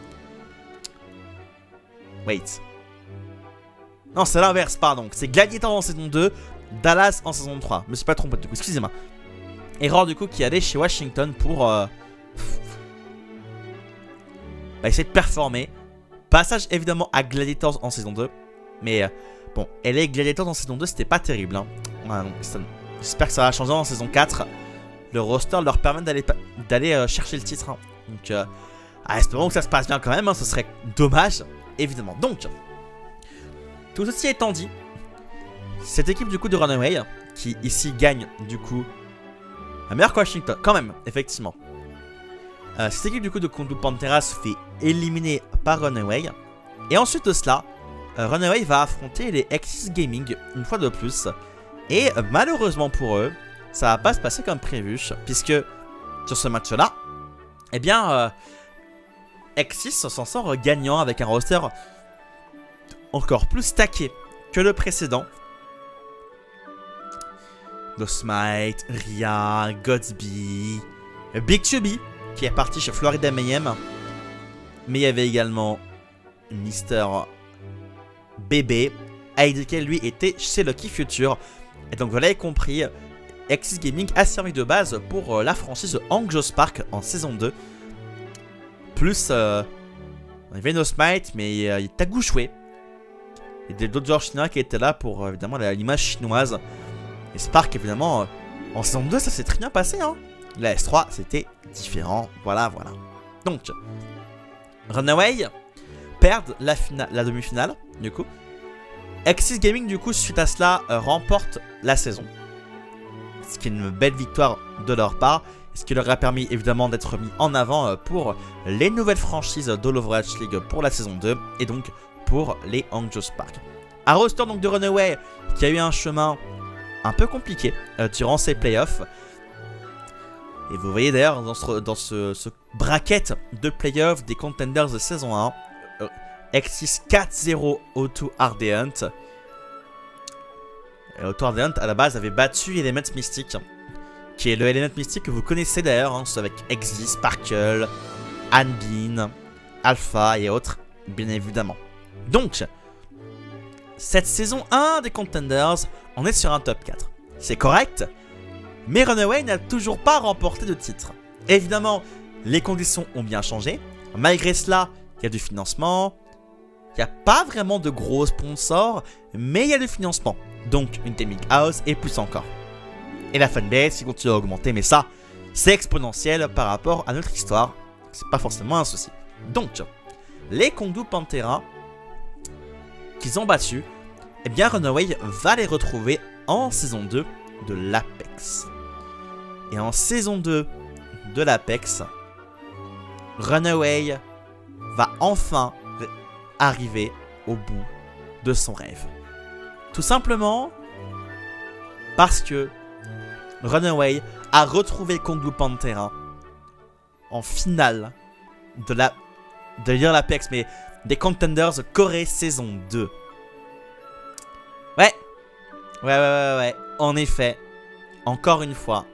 Wait. Non, c'est l'inverse, pardon. C'est Gladiators en saison deux, Dallas en saison trois. Je me suis pas trompé du coup, excusez-moi. Et Roar du coup qui allait chez Washington pour euh, bah, essayer de performer. Passage évidemment à Gladiators en saison deux. Mais euh, bon, L A Gladiators en saison deux c'était pas terrible. Hein. Ouais, j'espère que ça va changer en saison quatre. Le roster leur permet d'aller d'aller euh, chercher le titre. Hein. Donc euh, ah, espérons que ça se passe bien quand même. Hein. Ce serait dommage, évidemment. Donc, tout ceci étant dit, cette équipe du coup de Runaway qui ici gagne du coup la meilleure que Washington, quand même, effectivement. Euh, cette équipe du coup de Kongdu Pantera se fait éliminer par Runaway. Et ensuite de cela, euh, Runaway va affronter les Axis Gaming une fois de plus. Et euh, malheureusement pour eux, ça va pas se passer comme prévu. Puisque sur ce match-là, eh bien, euh, Axis s'en sort gagnant avec un roster encore plus stacké que le précédent. Dosmite, Ria, Godsby, Big Chubby qui est parti chez Florida Mayhem. Mais il y avait également Mister B B, A D K lui était chez Lucky Future. Et donc vous l'avez compris, Exis Gaming a servi de base pour euh, la franchise Angyospark en saison deux. Plus, euh, il y avait No Smite, mais euh, il y a Tagu Shui. Il y a d'autres joueurs chinois qui étaient là pour euh, évidemment l'image chinoise. Et Spark, évidemment, euh, en saison deux, ça s'est très bien passé. Hein. La S trois, c'était différent. Voilà, voilà. Donc, Runaway perdent la, la demi-finale, du coup. Exis Gaming, du coup, suite à cela, euh, remporte la saison. Ce qui est une belle victoire de leur part. Ce qui leur a permis, évidemment, d'être mis en avant euh, pour les nouvelles franchises de l'Overwatch League pour la saison deux. Et donc, pour les Angyospark. Un roster donc de Runaway qui a eu un chemin un peu compliqué euh, durant ces playoffs. Et vous voyez d'ailleurs dans, ce, dans ce, ce bracket de playoffs des contenders de saison un, euh, Exis quatre zéro O deux Ardeant. O deux Ardeant à la base avait battu Element Mystic, qui est le Element Mystic que vous connaissez d'ailleurs, hein, avec Exis, Sparkle, Hanbin, Alpha et autres, bien évidemment. Donc, cette saison un des Contenders, on est sur un top quatre. C'est correct, mais Runaway n'a toujours pas remporté de titre. Évidemment, les conditions ont bien changé. Malgré cela, il y a du financement. Il n'y a pas vraiment de gros sponsors, mais il y a du financement. Donc, une Gaming House et plus encore. Et la fanbase qui continue à augmenter, mais ça, c'est exponentiel par rapport à notre histoire. C'est pas forcément un souci. Donc, les Kongdu Panthera qu'ils ont battu, eh bien Runaway va les retrouver en saison deux de l'Apex. Et en saison deux de l'Apex, Runaway va enfin arriver au bout de son rêve. Tout simplement parce que Runaway a retrouvé Kongdu Panthera en finale de la de l'Apex, mais des Contenders Corée saison deux. Ouais. Ouais, ouais, ouais, ouais. En effet. Encore une fois.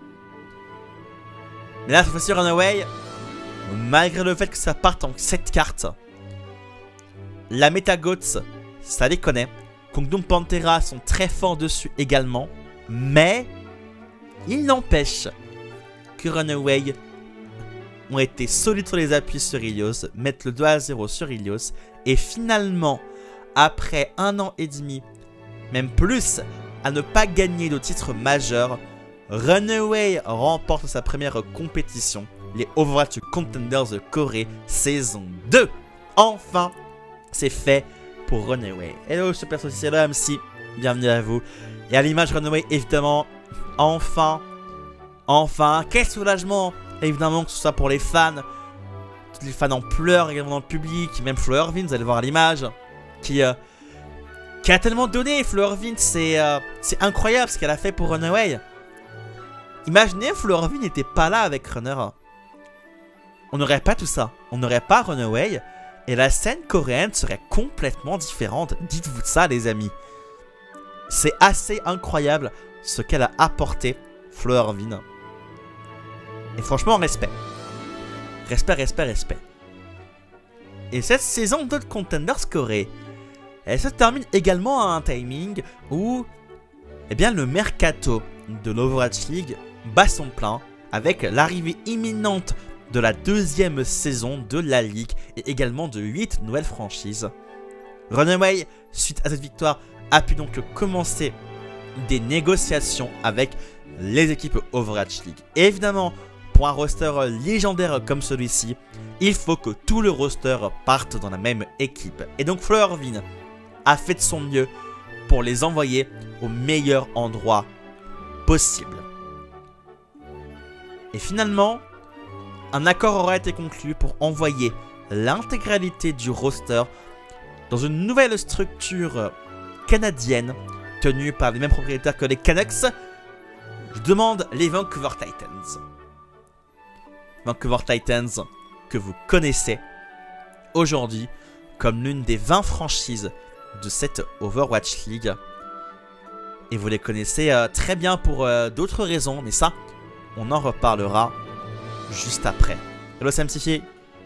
Mais là, cette fois-ci, Runaway, malgré le fait que ça parte en sept cartes, la MetaGoats, ça les connaît. Kongdu Panthera sont très forts dessus également. Mais, il n'empêche que Runaway ont été solides sur les appuis sur Ilios, mettent le deux à zéro sur Ilios, et finalement, après un an et demi, même plus, à ne pas gagner de titre majeur, Runaway remporte sa première compétition, les Overwatch Contenders de Corée saison deux. Enfin, c'est fait pour Runaway. Hello, je suis perso, c'est le M C, bienvenue à vous. Et à l'image Runaway, évidemment, enfin, enfin, quel soulagement. Évidemment que ce soit pour les fans, tous les fans en pleurs également dans le public, même Flo Irvine, vous allez voir l'image, qui, euh, qui a tellement donné. Flo Irvine, c'est euh, incroyable ce qu'elle a fait pour Runaway. Imaginez, Flo Irvine n'était pas là avec Runner. On n'aurait pas tout ça, on n'aurait pas Runaway, et la scène coréenne serait complètement différente. Dites-vous ça, les amis. C'est assez incroyable ce qu'elle a apporté, Flo Irvine. Et franchement, respect. Respect, respect, respect. Et cette saison de Contenders Corée, elle se termine également à un timing où, eh bien, le mercato de l'Overwatch League bat son plein avec l'arrivée imminente de la deuxième saison de la Ligue et également de huit nouvelles franchises. Runaway, suite à cette victoire, a pu donc commencer des négociations avec les équipes Overwatch League. Et évidemment, pour un roster légendaire comme celui-ci, il faut que tout le roster parte dans la même équipe. Et donc Flo Irvine a fait de son mieux pour les envoyer au meilleur endroit possible. Et finalement, un accord aura été conclu pour envoyer l'intégralité du roster dans une nouvelle structure canadienne tenue par les mêmes propriétaires que les Canucks. Je demande les Vancouver Titans. Vancouver Titans que vous connaissez aujourd'hui comme l'une des vingt franchises de cette Overwatch League. Et vous les connaissez euh, très bien pour euh, d'autres raisons, mais ça, on en reparlera juste après. Hello Samsifié.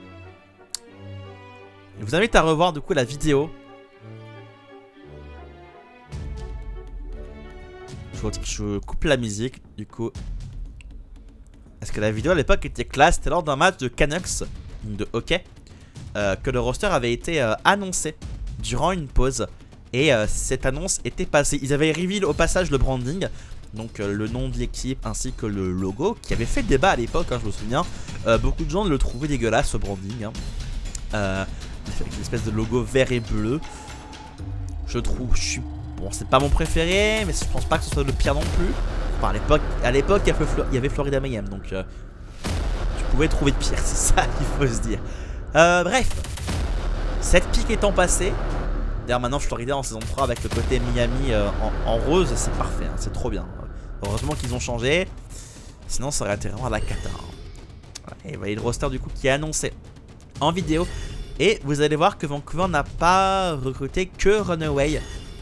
Je vous invite à revoir du coup la vidéo Je, je coupe la musique, du coup. Parce que la vidéo à l'époque était classe. C'était lors d'un match de Canucks, de hockey, euh, que le roster avait été euh, annoncé durant une pause. Et euh, cette annonce était passée. Ils avaient reveal au passage le branding. Donc euh, le nom de l'équipe ainsi que le logo. Qui avait fait débat à l'époque, hein, je me souviens. euh, Beaucoup de gens le trouvaient dégueulasse, ce branding, hein. euh, Avec une espèce de logo vert et bleu. Je trouve, je suis... Bon, c'est pas mon préféré, mais je pense pas que ce soit le pire non plus. Enfin, à l'époque, à l'époque, il y avait, Flo il y avait Florida Mayhem, donc euh, tu pouvais trouver de pire, c'est ça qu'il faut se dire. Euh, bref, cette pique étant passée, d'ailleurs maintenant Florida en saison trois avec le côté Miami euh, en, en rose, c'est parfait, hein, c'est trop bien. Heureusement qu'ils ont changé, sinon ça aurait été vraiment à la cata. Hein. Voilà, et vous voyez le roster du coup qui est annoncé en vidéo. Et vous allez voir que Vancouver n'a pas recruté que Runaway.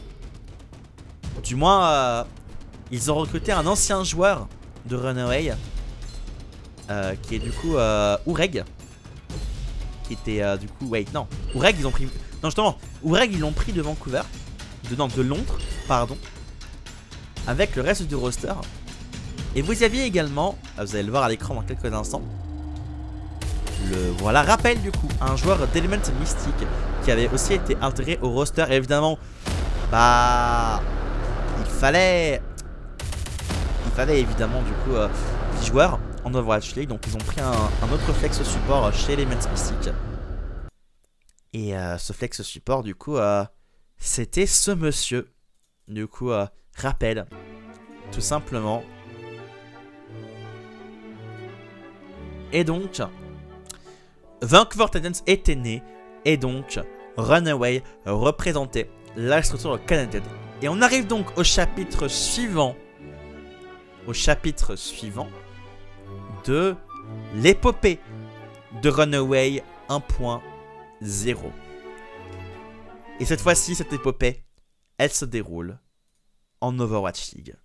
Du moins, euh, ils ont recruté un ancien joueur de Runaway, euh, qui est du coup euh, Oureg. Qui était euh, du coup, wait, non, Oureg ils ont pris, non justement, Oureg ils l'ont pris de Vancouver, de, non, de Londres, pardon, avec le reste du roster. Et vous aviez également, vous allez le voir à l'écran dans quelques instants, le voilà, rappel du coup, un joueur d'Element Mystique qui avait aussi été intégré au roster. Et évidemment, bah... Il fallait... Il fallait évidemment du coup euh, dix joueurs en Overwatch League. Donc ils ont pris un, un autre flex support chez Element Mystique. Et euh, ce flex support du coup, euh, c'était ce monsieur. Du coup, euh, rappel, tout simplement. Et donc... Vancouver Titans était né, et donc Runaway représentait la structure canadienne. Et on arrive donc au chapitre suivant, au chapitre suivant de l'épopée de Runaway un point zéro. Et cette fois-ci, cette épopée, elle se déroule en Overwatch League.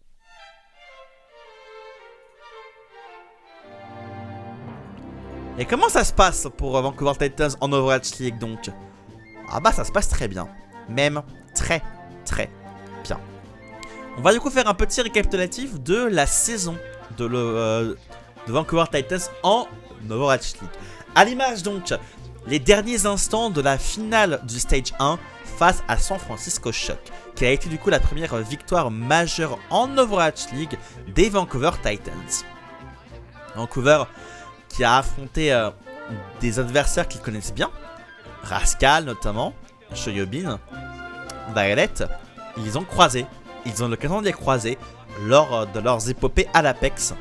Et comment ça se passe pour Vancouver Titans en Overwatch League donc? Ah bah ça se passe très bien. Même très très bien. On va du coup faire un petit récapitulatif de la saison de, le, euh, de Vancouver Titans en Overwatch League. À l'image donc, les derniers instants de la finale du Stage un face à San Francisco Shock, qui a été du coup la première victoire majeure en Overwatch League des Vancouver Titans. Vancouver qui a affronté euh, des adversaires qu'ils connaissent bien, Rascal notamment, Shoyobin, Violet. Ils ont croisé, ils ont l'occasion de les croiser lors euh, de leurs épopées à l'Apex.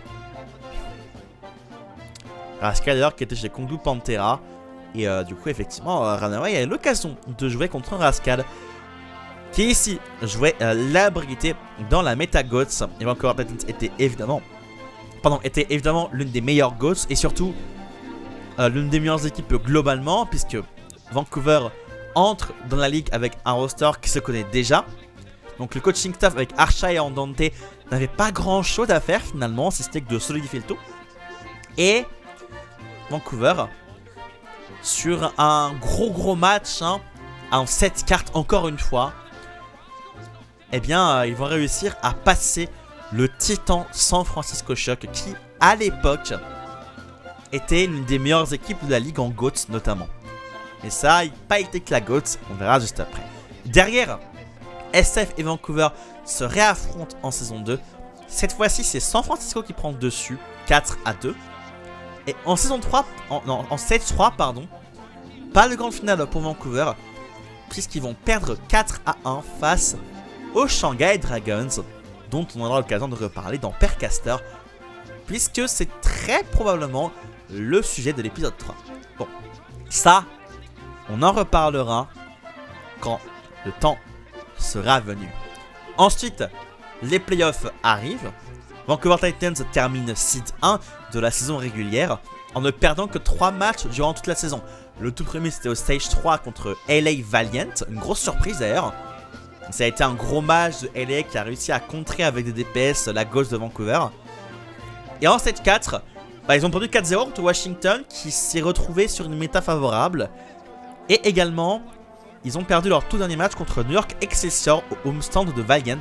Rascal d'ailleurs qui était chez Kongdu Pantera. Et euh, du coup effectivement euh, Runaway a eu l'occasion de jouer contre un Rascal qui ici jouait euh, la brigité dans la méta Goats. Et Vancouver Titans était évidemment Pardon, était évidemment l'une des meilleures Goats et surtout euh, l'une des meilleures équipes globalement, puisque Vancouver entre dans la ligue avec un roster qui se connaît déjà. Donc le coaching staff avec Archa et Andante n'avait pas grand chose à faire finalement, si c'était que de solidifier le tout. Et Vancouver, sur un gros gros match, hein, en sept cartes encore une fois, eh bien euh, ils vont réussir à passer le Titan San Francisco Shock qui, à l'époque, était l'une des meilleures équipes de la ligue en GOAT notamment. Et ça, il n'a pas été que la GOAT, on verra juste après. Derrière, S F et Vancouver se réaffrontent en saison deux. Cette fois-ci, c'est San Francisco qui prend le dessus, quatre à deux. Et en saison trois, en, non, en sept trois, pardon, pas de grande finale pour Vancouver, puisqu'ils vont perdre quatre à un face aux Shanghai Dragons, dont on aura l'occasion de reparler dans Percaster, puisque c'est très probablement le sujet de l'épisode trois. Bon, ça, on en reparlera quand le temps sera venu. Ensuite, les playoffs arrivent. Vancouver Titans termine seed un de la saison régulière en ne perdant que trois matchs durant toute la saison. Le tout premier, c'était au Stage trois contre L A Valiant, une grosse surprise d'ailleurs. Ça a été un gros match de L A qui a réussi à contrer avec des D P S la gauche de Vancouver. Et en sept quatre, bah, ils ont perdu quatre zéro contre Washington qui s'est retrouvé sur une méta favorable. Et également, ils ont perdu leur tout dernier match contre New York Excelsior au homestand de Valiant.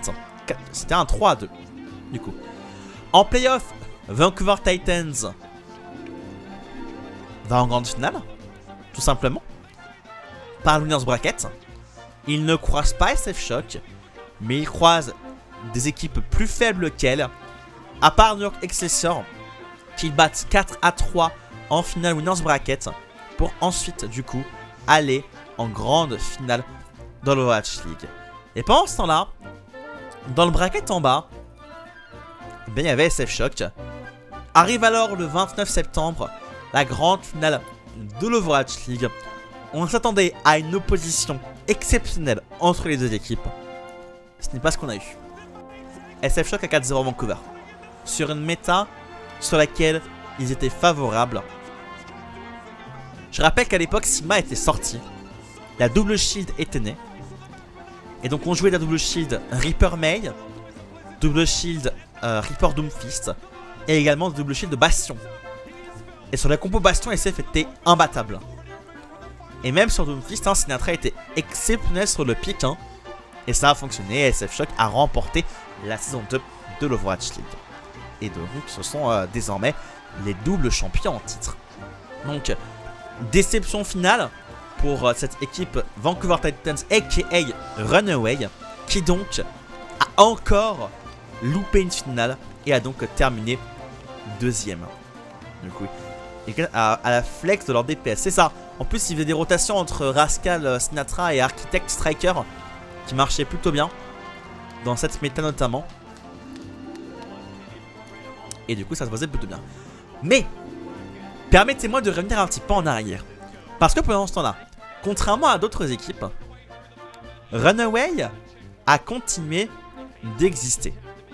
c'était un trois à deux. Du coup. En playoff, Vancouver Titans va en grande finale. Tout simplement. Par le Winners Bracket. Ils ne croisent pas S F Shock. Mais ils croisent des équipes plus faibles qu'elles. À part New York Excelsior. Qu'ils battent quatre à trois en finale Winners Bracket. Pour ensuite, du coup, aller en grande finale dans l'Overwatch League. Et pendant ce temps-là, dans le bracket en bas, eh bien, il y avait S F Shock. Arrive alors le vingt-neuf septembre, la grande finale de l'Overwatch League. On s'attendait à une opposition exceptionnelle entre les deux équipes. Ce n'est pas ce qu'on a eu. S F Shock à quatre zéro Vancouver. Sur une méta sur laquelle ils étaient favorables. Je rappelle qu'à l'époque, Sigma était sorti. La double shield était née. Et donc on jouait la double shield Reaper May, double shield euh, Reaper Doomfist, et également double shield Bastion. Et sur la compo Bastion, S F était imbattable. Et même sur Doomfist, hein, Sinatra était exceptionnel sur le pick. Hein, et ça a fonctionné. S F Shock a remporté la saison deux de l'Overwatch League. Et donc ce sont euh, désormais les doubles champions en titre. Donc, déception finale pour euh, cette équipe Vancouver Titans aka Runaway, qui donc a encore loupé une finale et a donc terminé deuxième. Du coup, et à, à la flex de leur D P S, c'est ça. En plus, il y avait des rotations entre Rascal, Sinatra et Architect Striker qui marchaient plutôt bien dans cette méta notamment. Et du coup, ça se faisait plutôt bien. Mais permettez-moi de revenir un petit peu en arrière. Parce que pendant ce temps-là, contrairement à d'autres équipes, Runaway a continué d'exister.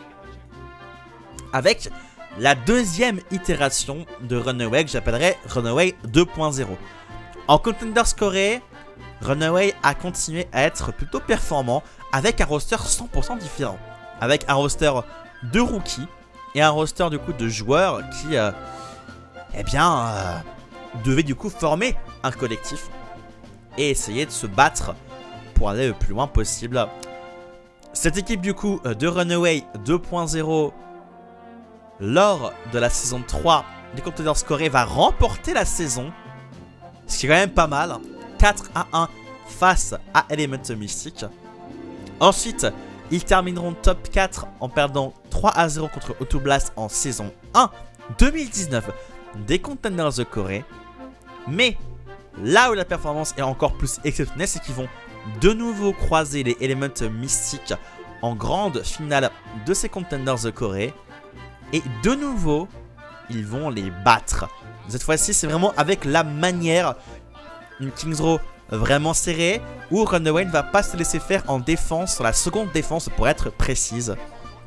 Avec la deuxième itération de Runaway que j'appellerais Runaway deux point zéro. En Contenders Corée, Runaway a continué à être plutôt performant avec un roster cent pour cent différent. Avec un roster de rookies et un roster du coup de joueurs qui... Euh, eh bien, euh, devait du coup former un collectif et essayer de se battre pour aller le plus loin possible. Cette équipe du coup de Runaway deux point zéro, lors de la saison trois des Contenders Corée, va remporter la saison, ce qui est quand même pas mal, quatre à un face à Element Mystic. Ensuite, ils termineront top quatre en perdant trois à zéro contre Autoblast en saison un deux mille dix-neuf des Contenders de Corée. Mais là où la performance est encore plus exceptionnelle, c'est qu'ils vont de nouveau croiser les Element Mystiques en grande finale de ces Contenders de Corée. Et de nouveau, ils vont les battre. Cette fois-ci, c'est vraiment avec la manière, une Kings Row vraiment serrée, où Runaway ne va pas se laisser faire en défense, sur la seconde défense pour être précise.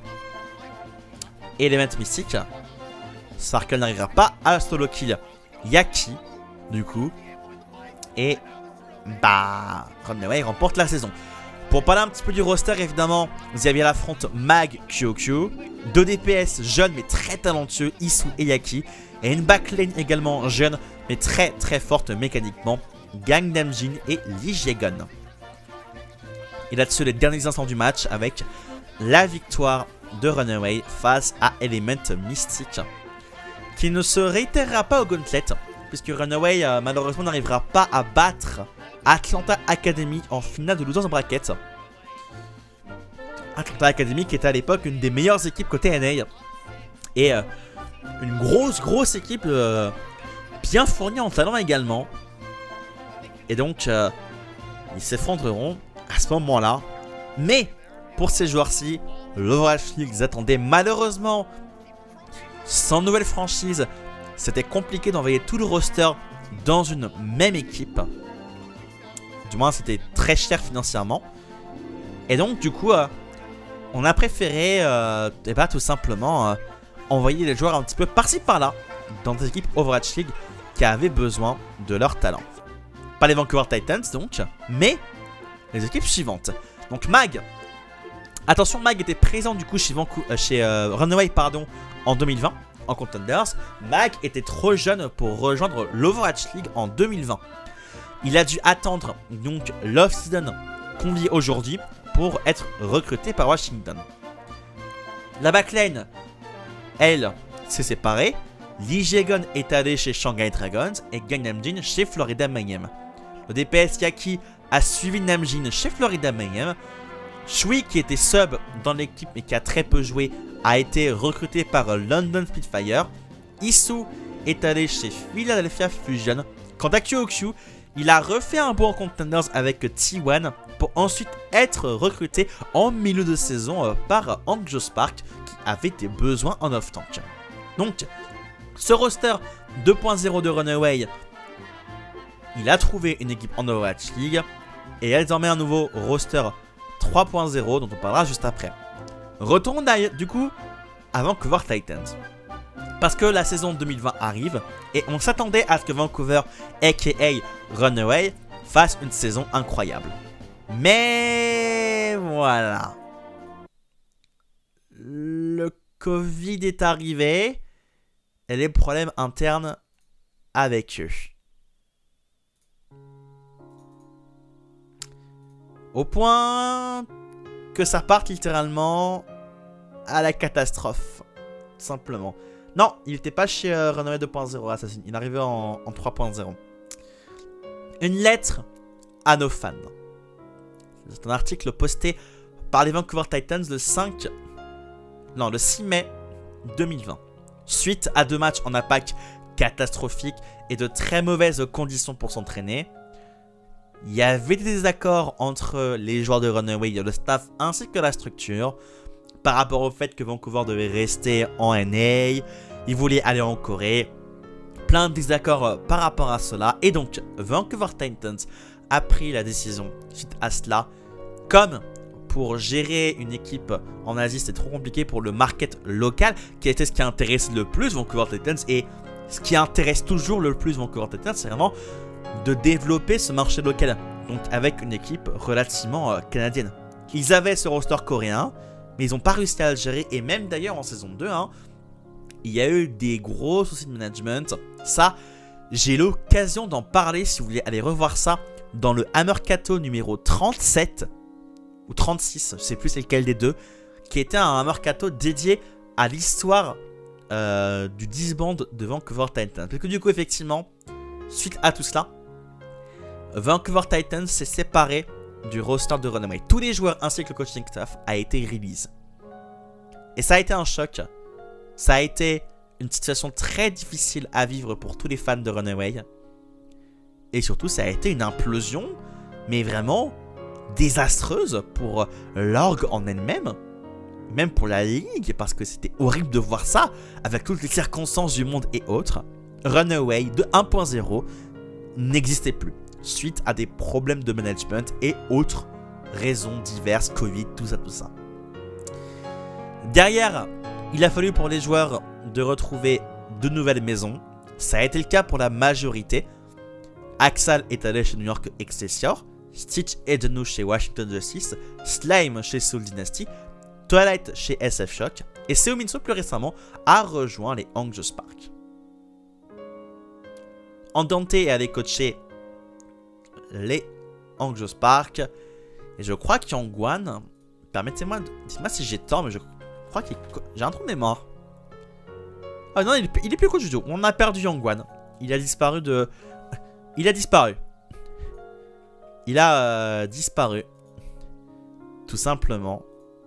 Element Mystique, Sparkle n'arrivera pas à solo kill Yaki, du coup. Et bah, Runaway remporte la saison. Pour parler un petit peu du roster, évidemment, vous aviez à l'affront Mag, Kyokyu, deux D P S jeunes mais très talentueux, Isu et Yaki, et une backlane également jeune mais très très forte mécaniquement, Gangnam Jin et Lee Jae-gun. Et là-dessus, les derniers instants du match avec la victoire de Runaway face à Element Mystic, qui ne se réitérera pas au Gauntlet, puisque Runaway euh, malheureusement n'arrivera pas à battre Atlanta Academy en finale de Losers Bracket. Atlanta Academy qui était à l'époque une des meilleures équipes côté N A. Et euh, une grosse grosse équipe euh, bien fournie en talent également. Et donc euh, ils s'effondreront à ce moment-là. Mais pour ces joueurs-ci, l'Overwatch League les attendait malheureusement. Sans nouvelle franchise, c'était compliqué d'envoyer tout le roster dans une même équipe. Du moins, c'était très cher financièrement. Et donc, du coup, euh, on a préféré euh, et bah, tout simplement euh, envoyer les joueurs un petit peu par-ci par-là dans des équipes Overwatch League qui avaient besoin de leur talent. Pas les Vancouver Titans, donc, mais les équipes suivantes. Donc, Mag. Attention, Mag était présent du coup chez, Vancou euh, chez euh, Runaway pardon, en deux mille vingt en Contenders. Mag était trop jeune pour rejoindre l'Overwatch League en deux mille vingt. Il a dû attendre donc l'off-season qu'on vit aujourd'hui pour être recruté par Washington. La backlane, elle, s'est séparée. Lee Jae-gon est allé chez Shanghai Dragons et Gang Namjin chez Florida Mayhem. Le D P S Yaki a suivi Namjin chez Florida Mayhem. Shui, qui était sub dans l'équipe mais qui a très peu joué, a été recruté par London Spitfire. Isu est allé chez Philadelphia Fusion. Quant à Kyokyu, il a refait un bon Contenders avec T un pour ensuite être recruté en milieu de saison par Hangzhou Spark qui avait des besoins en off-tank. Donc, ce roster deux point zéro de Runaway, il a trouvé une équipe en Overwatch League et elle désormais un nouveau roster trois point zéro dont on parlera juste après. Retournons du coup à Vancouver Titans. Parce que la saison deux mille vingt arrive et on s'attendait à ce que Vancouver, aka Runaway, fasse une saison incroyable. Mais voilà. Le Covid est arrivé et les problèmes internes avec eux. Au point que ça parte littéralement à la catastrophe. Simplement. Non, il n'était pas chez euh, Runaway deux point zéro Assassin. Il arrivait en, en trois point zéro. Une lettre à nos fans. C'est un article posté par les Vancouver Titans le cinq... Non, le six mai deux mille vingt. Suite à deux matchs en impact catastrophiques et de très mauvaises conditions pour s'entraîner, il y avait des désaccords entre les joueurs de Runaway, le staff ainsi que la structure par rapport au fait que Vancouver devait rester en N A, ils voulaient aller en Corée, plein de désaccords par rapport à cela. Et donc Vancouver Titans a pris la décision suite à cela, comme pour gérer une équipe en Asie c'était trop compliqué pour le market local, qui était ce qui intéresse le plus Vancouver Titans, et ce qui intéresse toujours le plus Vancouver Titans, c'est vraiment de développer ce marché local, donc avec une équipe relativement euh, canadienne. Ils avaient ce roster coréen, mais ils n'ont pas réussi à le gérer, et même d'ailleurs en saison deux, hein, il y a eu des gros soucis de management. Ça, j'ai l'occasion d'en parler si vous voulez aller revoir ça dans le Hammerkato numéro trente-sept, ou trente-six, je ne sais plus c'est lequel des deux, qui était un Hammerkato dédié à l'histoire euh, du disband de Vancouver Titans. Parce que du coup, effectivement, suite à tout cela, Vancouver Titans s'est séparé du roster de Runaway. Tous les joueurs ainsi que le coaching staff a été release. Et ça a été un choc. Ça a été une situation très difficile à vivre pour tous les fans de Runaway. Et surtout, ça a été une implosion, mais vraiment désastreuse pour l'org en elle-même. Même pour la ligue, parce que c'était horrible de voir ça, avec toutes les circonstances du monde et autres. Runaway de un point zéro n'existait plus, suite à des problèmes de management et autres raisons diverses, Covid, tout ça, tout ça. Derrière, il a fallu pour les joueurs de retrouver de nouvelles maisons. Ça a été le cas pour la majorité. Axal est allé chez New York Excelsior, Stitch est de nous chez Washington Justice, Slime chez Soul Dynasty, Twilight chez S F Shock, et Seominso plus récemment a rejoint les Hangzhou Spark. Andante est allé coacher les Hangzhou Spark, et je crois qu'Yangwan, permettez-moi, dites-moi si j'ai tort, mais je crois qu'il j'ai un trou de mémoire. Ah non, il est, il est plus coach du tout. On a perdu Yangwan. Il a disparu de... Il a disparu. Il a euh, disparu. Tout simplement.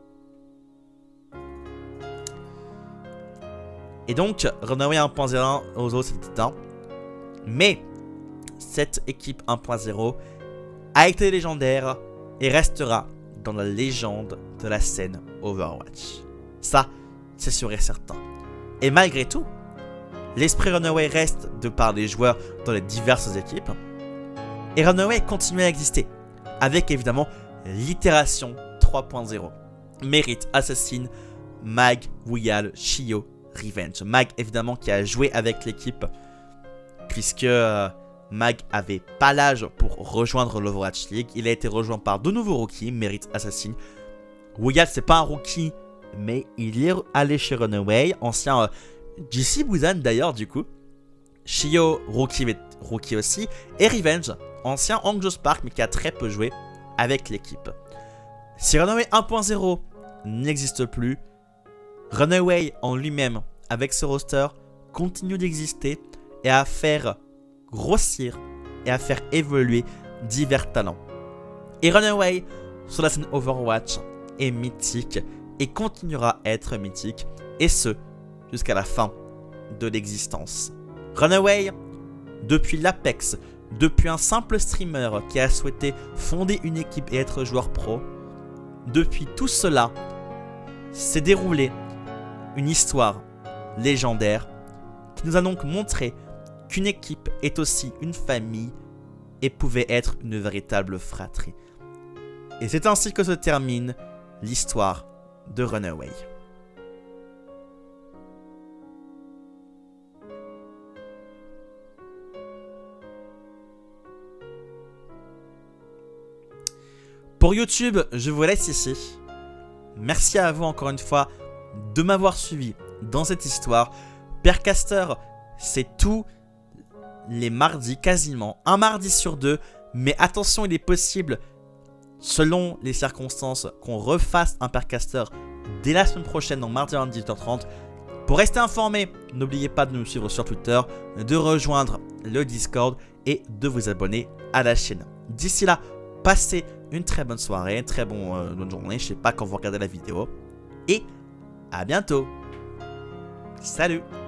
Et donc, Runaway un point zéro aux autres, c'était un. Mais, cette équipe un point zéro a été légendaire et restera dans la légende de la scène Overwatch. Ça, c'est sûr et certain. Et malgré tout, l'esprit Runaway reste de par les joueurs dans les diverses équipes. Et Runaway continue à exister, avec évidemment l'itération trois point zéro. Merit, Assassin, Mag, Wuyal, Shio, Revenge. Mag évidemment qui a joué avec l'équipe, puisque euh, Mag avait pas l'âge pour rejoindre l'Overwatch League. Il a été rejoint par deux nouveaux rookies, Merit, Assassin. Wuyal c'est pas un rookie, mais il est allé chez Runaway, ancien euh, J C Busan d'ailleurs du coup. Shio, rookie, rookie aussi, et Revenge, ancien Hangzhou Spark mais qui a très peu joué avec l'équipe. Si Runaway un point zéro n'existe plus, Runaway en lui-même, avec ce roster, continue d'exister et à faire grossir et à faire évoluer divers talents. Et Runaway, sur la scène Overwatch, est mythique et continuera à être mythique, et ce, jusqu'à la fin de l'existence. Runaway, depuis l'Apex, depuis un simple streamer qui a souhaité fonder une équipe et être joueur pro, depuis tout cela, s'est déroulé une histoire légendaire qui nous a donc montré qu'une équipe est aussi une famille et pouvait être une véritable fratrie. Et c'est ainsi que se termine l'histoire de Runaway. Pour YouTube, je vous laisse ici. Merci à vous encore une fois de m'avoir suivi dans cette histoire. Peercaster, c'est tous les mardis quasiment, un mardi sur deux. Mais attention, il est possible, selon les circonstances, qu'on refasse un Peercaster dès la semaine prochaine, donc mardi à dix-huit heures trente. Pour rester informé, n'oubliez pas de nous suivre sur Twitter, de rejoindre le Discord et de vous abonner à la chaîne. D'ici là, passez une très bonne soirée, une très bonne, euh, bonne journée, je sais pas quand vous regardez la vidéo. Et à bientôt. Salut!